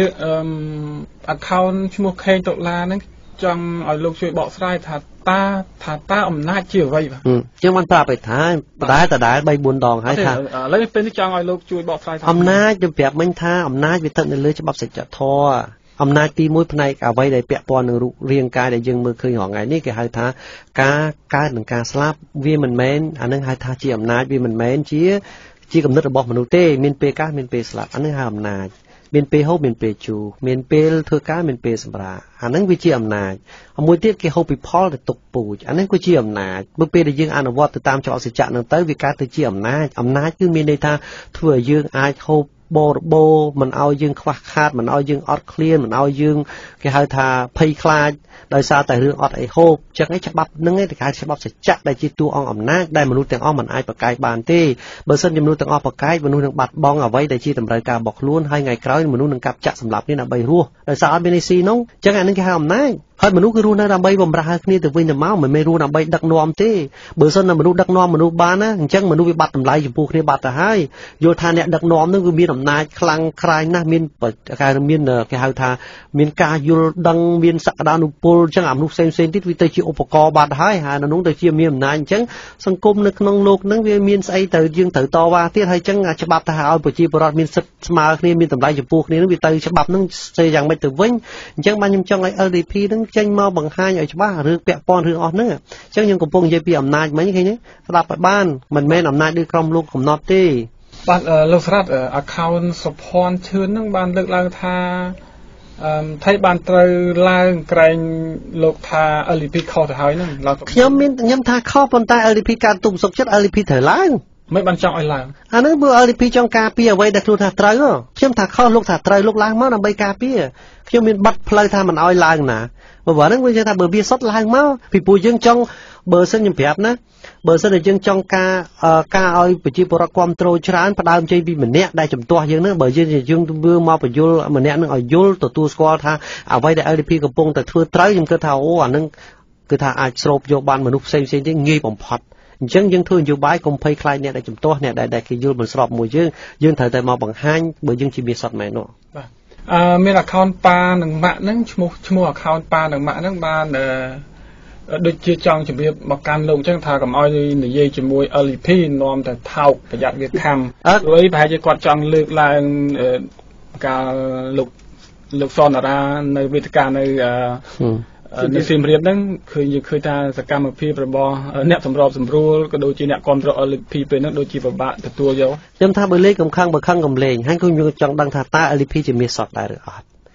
account ឈ្មោះខេងដុល្លារហ្នឹងចង់ឲ្យលោកជួយបកស្រាយថាតើអំណាចជាអ្វីបាទខ្ញុំបានប្រាប់ឲ្យថាដដែល3 4ដងហើយថាឥឡូវពេលនេះចង់ឲ្យលោកជួយបកស្រាយថាអំណាចខ្ញុំប្រាប់មិញថាអំណាចវាស្ថិតនៅលើច្បាប់សច្ចធម៌អំណាចទី1ផ្នែកអ្វីដែលពាក់ព័ន្ធនឹងរូបរាងកាយដែលយើងមើលឃើញរាល់ថ្ងៃនេះគេហៅថាការកើតនិងការស្លាប់វាមិនមែនអានឹងហៅថាជាអំណាចវាមិនមែនជាគំនិតរបស់មនុស្សទេមានពេលកើតមានពេលស្លាប់អានឹងហៅអំណាចមានពេលហូបមានពេលជូរមានពេលធ្វើការមានពេលសម្រាកអាហ្នឹងវាជាអំណាចមួយទៀតគេហូបពីផលទៅទុកពូជអាហ្នឹងគឺជាអំណាចបើពេលដែលយើងអនុវត្តទៅតាមច្បាប់សច្ចៈហ្នឹងទៅវាកើតទៅជាអំណាចគឺមានន័យថាធ្វើឲ្យយើងអាចហូបបរបោមិនឲ្យយើងខ្វះខាតមិនឲ្យយើងអត់ឃ្លានមិនឲ្យយើងគេហៅថាភ័យខ្លាចដោយសារតែរឿងអត់អីហូបចឹងឯងច្បាប់ហ្នឹងឯងគេហៅច្បាប់សច្ចៈដែលជាតួអង្គអំណាចដែលមនុស្សទាំងអស់មិនអាចប្រកែកបានទេបើសិនជាមនុស្សទាំងអស់ប្រកែកមនុស្សនឹងបាត់បង់អ្វីដែលជាតម្រូវការរបស់ខ្លួនហើយថ្ងៃក្រោយមនុស្សនឹងកាប់ចាក់សម្លាប់គ្នាដើម្បីរស់ដោយសារអត់មានអីស៊ីនោះចឹងអាហ្នឹងគេហៅអំណាចហើយមនុស្សគឺរស់នៅដើម្បីបំរើគ្នាទៅវិញទៅមកមិនមែនរស់ដើម្បីដឹកនាំទេបើសិនតែមនុស្សដឹកនាំមនុស្សបានណាអញ្ចឹងមនុស្សវាបាត់តម្លៃចំពោះគ្នាបាត់ទៅហើយយល់ថាអ្នកដឹកនាំនឹងវាមានអំណាចខ្លាំងក្រាញណាស់មានគេហៅថាមានការយល់ដឹងមានសក្តានុពលអញ្ចឹងអាមនុស្សផ្សេងទៀតវាទៅជាឧបករណ៍បាត់ហើយនៅនោះទៅជាមានអំណាចអញ្ចឹងសង្គមនៅក្នុងលោកនឹងវាមានស្អីទៅយើងត្រូវតវ៉ាទៀតហើយអញ្ចឹងច្បាប់ថាឲ្យប្រជាពលរដ្ឋមានសិទ្ធិស្មើគ្នាមានតម្លៃចំពោះគ្នានឹងវាទៅច្បាប់នឹងស្អីយ៉ាងម៉េចទៅវិញអញ្ចឹងបានខ្ញុំចង់ឲ្យ LDP នឹងចេញមកបង្ហាញឲ្យច្បាស់រឿងពាក់ព័ន្ធរឿងអស់ហ្នឹងអញ្ចឹងខ្ញុំកំពុងនិយាយពីអំណាចមិញឃើញទេស្ដាប់ឲ្យបានមិនមែនអំណាចដូចក្រុមលោកកំណត់ទេបាទលោកស្រាត់ account សុភ័ណ្ឌឈឿនហ្នឹងបានលើកឡើងថាថៃបានត្រូវឡើងក្រែងលោកថា LDP ខុសទៅហើយហ្នឹងខ្ញុំថាខុសប៉ុន្តែ LDP ការទុំសុខចិត្ត LDP ត្រូវឡើងមិនបានចង់ឲ្យឡើងអាហ្នឹងព្រោះ LDP ចង់ការពារអ្វីដែលខ្លួនថាត្រូវខ្ញុំថាខុសលោកថាត្រូវលោកឡើងមកដើម្បីការពារខ្ញុំមានប័ណ្ណផ្លូវថាមិនឲ្យឡើងណាបើហ្នឹងវាថាបើវាសុទ្ធឡើងមកពីព្រោះយើងចង់បើសិនខ្ញុំប្រាប់ណាបើសិនតែយើងចង់ការឲ្យប្រជាពលរដ្ឋគ្រប់គ្រងច្រើនផ្ដើមចេញពីម្នាក់ដែលជំទាស់យើងហ្នឹងបើយើងធ្វើមកបញ្យលម្នាក់ហ្នឹងឲ្យយល់ទទួលស្គាល់ថាអ្វីដែល LDP កំពុងតែធ្វើត្រូវខ្ញុំគិតថាអូអាហ្នឹងគឺថាអាចស្រូបយកបានមនុស្សផ្សេងទៀតងាយបំផុតអញ្ចឹងយើងធ្វើនយោបាយកុំភ័យខ្លាចអ្នកដែលជំទាស់អ្នកដែលគេយល់មិនស្របមួយយើងត្រូវតែមកបង្ហាញបើយើងជាមានសត្វមែននោះបាទមាន account ប៉ានិងម៉ាក់ហ្នឹងឈ្មោះ account ប៉ានិងម៉ាក់ហ្នឹងបានដូចជាចង់ជម្រាបមកកាន់លោកអញ្ចឹងថាកុំឲ្យនិយាយជាមួយ LDP នាំតែថោកប្រយ័ត្នវាខំព្រោះប្រហែលជាគាត់ចង់លើកឡើងការលោកសនរានៅវេទិកានៅសៀមរាបហ្នឹងឃើញថាសកម្មភាពរបស់អ្នកសម្របសម្រួលក៏ដូចជាអ្នកគ្រប់គ្រង LDP ពេលហ្នឹងដូចជាពិបាកទទួលយកខ្ញុំថាបើលេខកំខឹងកំលែងហើយខ្ញុំចង់ដឹងថាតើ LDP ជាមាសសតដែរឬអត់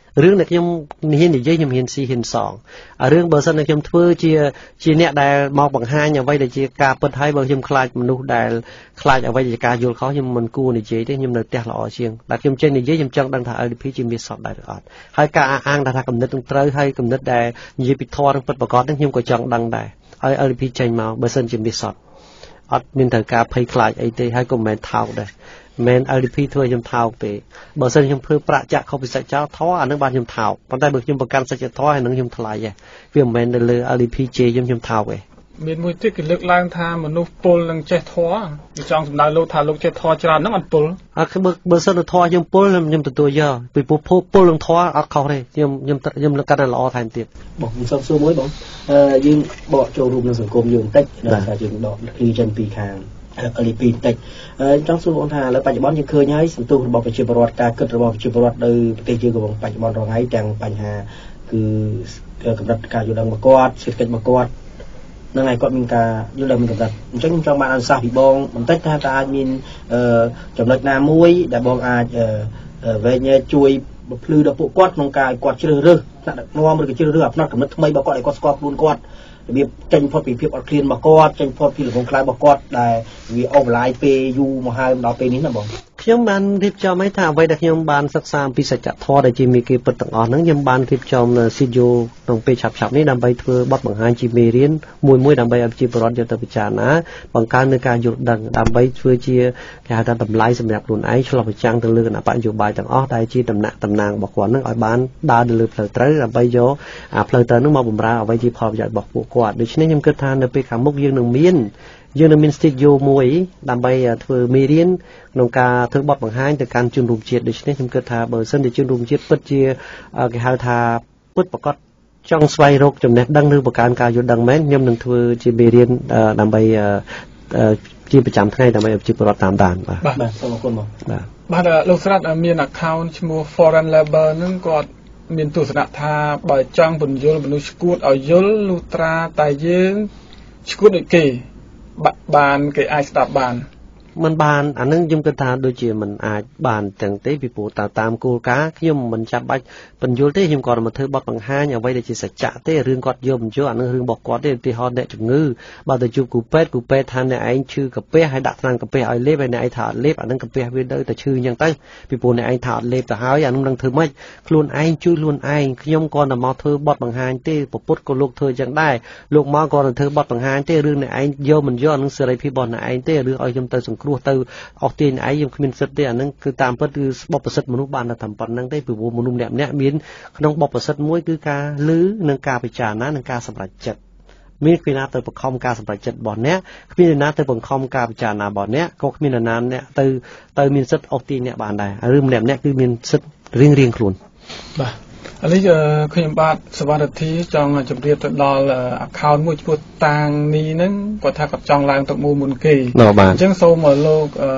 រឿងដែលខ្ញុំហ៊ាននិយាយខ្ញុំហ៊ានស៊ីហ៊ានសងរឿងបើសិនតែខ្ញុំធ្វើជាអ្នកដែលមកបង្ហាញអ្វីដែលជាការពិតហើយបើខ្ញុំខ្លាចមនុស្សដែលខ្លាចអ្វីដែលជាការយល់ខុសខ្ញុំមិនគួរនិយាយទេខ្ញុំនៅផ្ទះល្អជាងដែលខ្ញុំចេញនិយាយខ្ញុំចង់ដឹងថា LDP ជាមានសតដែរឬអត់ហើយការអះអាងថាគំនិតនឹងត្រូវហើយគំនិតដែលនិយាយពីធម៌នឹងពិតប្រាកដនឹងខ្ញុំក៏ចង់ដឹងដែរហើយ LDP ចេញមកបើសិនជាមានសតអត់មានត្រូវការភ័យខ្លាចអីទេហើយក៏មិនមែនថោកដែរមែន LDP ធ្វើខ្ញុំថោកទេបើសិនខ្ញុំធ្វើប្រាក់ចាក់ខុសពីសាច់ចោលធម៌អានឹងបានខ្ញុំថោកប៉ុន្តែបើខ្ញុំប្រកាន់សច្ចធម៌ហើយនឹងខ្ញុំថ្លៃដែរវាមិនមែនទៅលើ LDP ជេរខ្ញុំថោកទេមានមួយទៀតគេលើកឡើងថាមនុស្សពលនឹងចេះធម៌គេចង់សម្ដៅលោកថាលោកចេះធម៌ច្រើនហ្នឹងអត់ពលបើសិនទៅធម៌ខ្ញុំពលខ្ញុំទទួលយកពីពលនឹងធម៌អត់ខុសទេខ្ញុំលើកកាន់តែល្អថែមទៀតបងខ្ញុំសូមសួរមួយបងយើងបកចូលរួមក្នុងសង្គមយើងបន្តិចដល់ថាយើងដកលីចេញពីខាងLDP បន្តិចចង់សួរបងថាឥឡូវបច្ចុប្បន្នយើងឃើញហើយសន្ទុះរបស់ប្រជាពលរដ្ឋការគិតរបស់ប្រជាពលរដ្ឋនៅប្រទេសយើងកំពុងបច្ចុប្បន្នរងថ្ងៃទាំងបញ្ហាគឺកម្រិតការយល់ដឹងរបស់គាត់សេដ្ឋកិច្ចរបស់គាត់នឹងឲ្យគាត់មានការយល់ដឹងមានកម្រិតអញ្ចឹងខ្ញុំចង់បានអនុសាសន៍ពីបងបន្តិចថាតើអាចមានចំណុចណាមួយដែលបងអាចវែងញែកជួយបំភ្លឺដល់ពួកគាត់ក្នុងការឲ្យគាត់ជ្រើសរើសថ្នាក់ដឹកនាំឬក៏ជ្រើសរើសអាផ្នែកកំណត់ថ្មីរបស់គាត់ឲ្យគាត់ស្គាល់ខ្លួនគាត់របៀបចេញផុតពីភាពអត់ឃ្លានរបស់គាត់ចេញផុតពីលំងខ្លាយរបស់គាត់ដែលវាអូវឡាយពេលយូរមកហើយដល់ពេលនេះណាបងខ្ញុំបានរៀបចំឲ្យថាអ្វីដែលខ្ញុំបានសិក្សាអំពីសច្ចធម៌ដែលជាមេគេពិតទាំងអស់ហ្នឹងខ្ញុំបានរៀបចំស៊ីឌីយោក្នុងពេលឆាប់ៗនេះដើម្បីធ្វើបទបង្ហាញជាមេរៀនមួយដើម្បីឲ្យប្រជាពលរដ្ឋយកទៅពិចារណាបង្កើននូវការយល់ដឹងដើម្បីធ្វើជាគេហៅថាតម្លៃសម្រាប់ខ្លួនឯងឆ្លុះបញ្ចាំងទៅលើគណៈបកនយោបាយទាំងអស់ដែលជាតំណាងរបស់គាត់ហ្នឹងឲ្យបានដើរទៅលើផ្លូវត្រូវដើម្បីយកផ្លូវត្រូវហ្នឹងមកបម្រើអ្វីជាផលប្រយោជន៍របស់ពួកគាត់ដូច្នេះខ្ញុំគិតថានៅពេលខាងមុខយើងនឹងមានស្ទីឌីយោមួយដើម្បីធ្វើមេរៀនក្នុងការធ្វើបទបង្ហាញទៅកាន់ជនរួមជាតិដូច្នេះខ្ញុំគិតថាបើសិនជាជនរួមជាតិពិតជាគេហៅថាពិតប្រាកដចង់ស្វែងរកចំណេះដឹងឬបង្កើនការយល់ដឹងមែនខ្ញុំនឹងធ្វើជាមេរៀនដើម្បីជាប្រចាំថ្ងៃដើម្បីឲ្យប្រជាពលរដ្ឋតាមដានបាទសូមអរគុណបងបាទលោកស្រាត់មាន account ឈ្មោះ Foreign Labor ហ្នឹងគាត់មានទស្សនៈថាបើចង់ពន្យល់មនុស្សឈួតឲ្យយល់លុះត្រាតែយើងឈួតដូចគេបានគេអាចស្ដាប់បានមិនបានអានឹងខ្ញុំគិតថាដូចជាមិនអាចបានទាំងទេពីព្រោះតាមគោលការណ៍ខ្ញុំមិនចាំបាច់បញ្យល់ទេខ្ញុំគាត់មកធ្វើបទបង្ហាញអ្វីដែលជាសច្ចៈទេរឿងគាត់យកបញ្យល់អានឹងរឿងរបស់គាត់ទេឧទាហរណ៍អ្នកជំងឺបើទៅជួបគ្រូពេទ្យថាអ្នកឯងឈឺកាពះហើយដាក់ថ្នាំកាពះឲ្យលេបហើយអ្នកឯងថាអត់លេបអានឹងកាពះវាទៅតែឈឺអញ្ចឹងទៅពីព្រោះអ្នកឯងថាអត់លេបទៅហើយអានឹងនឹងធ្វើម៉េចខ្លួនឯងជួយខ្លួនឯងខ្ញុំគាត់តែមកធ្វើបទបង្ហាញទេពុទ្ធក៏លោកធ្វើអញ្ចឹងដែរលោកមកគាត់ទៅធ្វើបទបង្ហាញទេរឿងអ្នកឯងយកមិនយកអានឹងសេរីភាពរបស់អ្នកឯងទេរឿងឲ្យខ្ញុំទៅសង្គ្រោះទៅអស់ទាញឯងខ្ញុំគ្មានសិទ្ធិទេអានឹងគឺតាមពិតគឺបបប្រសិទ្ធមនុស្សបានតែតាមប៉ុណ្្នឹងទេពីព្រោះមនុស្សម្នាក់មានក្នុងបបប្រសិទ្ធមួយគឺការលឺនិងការពិចារណានិងការសម្រេចចិត្តមានគ្មានណាទៅបង្ខំការសម្រេចចិត្តរបស់អ្នកគ្មានណាទៅបង្ខំការពិចារណារបស់អ្នកក៏គ្មានណាអ្នកទៅមានសិទ្ធិអស់ទាញអ្នកបានដែរឬម្នាក់គឺមានសិទ្ធិរៀងខ្លួនបាទឥឡូវខ្ញុំបាទសវត្ថិចង់ជម្រាបទៅដល់ account មួយឈ្មោះតាងនីហ្នឹងគាត់ថាគាត់ចង់ឡើងទឹកមុនគេអញ្ចឹងសូមលោក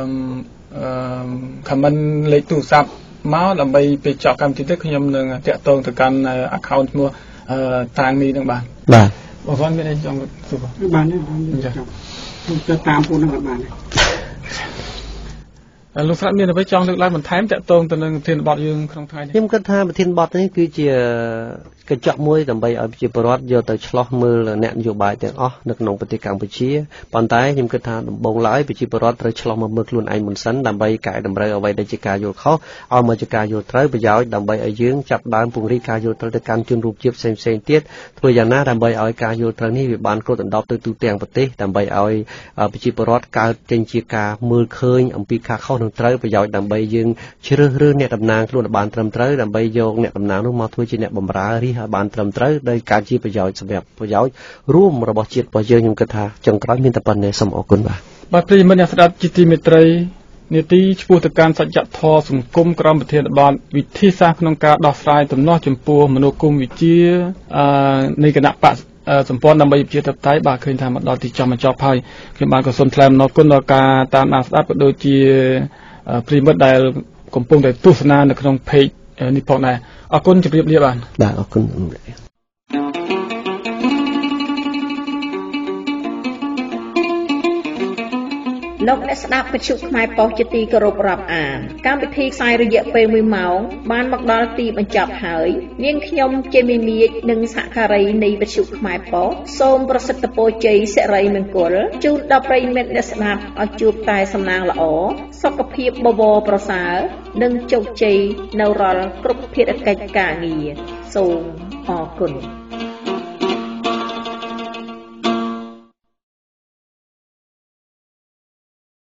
comment លេខទូរស័ព្ទមកដើម្បីពេលចប់កម្មវិធីទៅខ្ញុំនឹងតាក់ទងទៅកាន់ account ឈ្មោះតាងនីហ្នឹងបាទបងប្អូនមានអីចង់សួរបានទេខ្ញុំទៅតាមពួកហ្នឹងអត់បានទេលោកស្រាប់មានអ្វីចង់លើកឡើងបន្ថែមតាក់ទងទៅនឹងប្រធានបទយើងក្នុងថ្ងៃនេះខ្ញុំគិតថាប្រធានបទនេះគឺជាកញ្ចក់មួយដើម្បីឲ្យប្រជាពលរដ្ឋយកទៅឆ្លោះមើលអ្នកនយោបាយទាំងអស់នៅក្នុងប្រទេសកម្ពុជាប៉ុន្តែខ្ញុំគិតថាដំបូងឡើយប្រជាពលរដ្ឋត្រូវឆ្លោះមកមើលខ្លួនឯងមុនសិនដើម្បីកែតម្រូវអ្វីដែលជាការយល់ខុសឲ្យមកជាការយល់ត្រូវប្រយោជន៍ដើម្បីឲ្យយើងចាប់ដើមពង្រីកការយល់ត្រូវទៅកាន់ជនរួមជាតិផ្សេងៗទៀតធ្វើយ៉ាងណាដើម្បីឲ្យការយល់ត្រូវនេះវាបានគ្របដណ្ដប់ទៅទូទាំងប្រទេសដើម្បីឲ្យប្រជាពលរដ្ឋកើតចេញជាការមើលឃើញអំពីការខុសនឹងត្រូវប្រយោជន៍ដើម្បីយើងជ្រើសរើសអ្នកតំណាងខ្លួនឲ្យបានត្រឹមត្រូវដើម្បីយកអ្នកតំណាងនោះមកធ្វើជាអ្នកបម្រើរាជឲ្យបានត្រឹមត្រូវដោយការជាប្រយោជន៍សម្រាប់ប្រយោជន៍រួមរបស់ជាតិរបស់យើងខ្ញុំគិតថាចុងក្រោយមានតែប៉ុណ្ណេះសូមអរគុណបាទប្រិយមិត្តអ្នកស្ដាប់ជាទីមេត្រីនីតិឈ្មោះទៅកាន់សច្ចធម៌សង្គមក្រមប្រធានបទវិធីសាស្ត្រក្នុងការដោះស្រាយទំនាស់ចំពោះមនោគមវិជ្ជានៃគណៈបកសម្ព័ន្ធដើម្បីប្រជាធិបតេយ្យបាទឃើញថាមកដល់ទីចំបញ្ចប់ហើយខ្ញុំបានក៏សូមថ្លែងអំណរគុណដល់ការតាមដានស្ដាប់ក៏ដូចជាប្រិយមិត្តដែលកំពុងតែទស្សនានៅក្នុង page នេះផងដែរអរគុណជម្រាបលាបាទអរគុណលោកអ្នកស្ដាប់វិទ្យុខ្មែរប៉ុស្តិ៍ជាទីគោរពរាប់អានកម្មវិធីផ្សាយរយៈពេល1ម៉ោងបានមកដល់ទីបញ្ចប់ហើយនាងខ្ញុំជាមីមៀកនិងសហការីនៃវិទ្យុខ្មែរប៉ុស្តិ៍សូមប្រសិទ្ធពរជ័យសិរីមង្គលជូនដល់ប្រិយមិត្តអ្នកស្ដាប់ឲ្យជួបតែសំណាងល្អសុខភាពបវរប្រសើរនិងជោគជ័យនៅរាល់គ្រប់ភារកិច្ចការងារសូមអរគុណ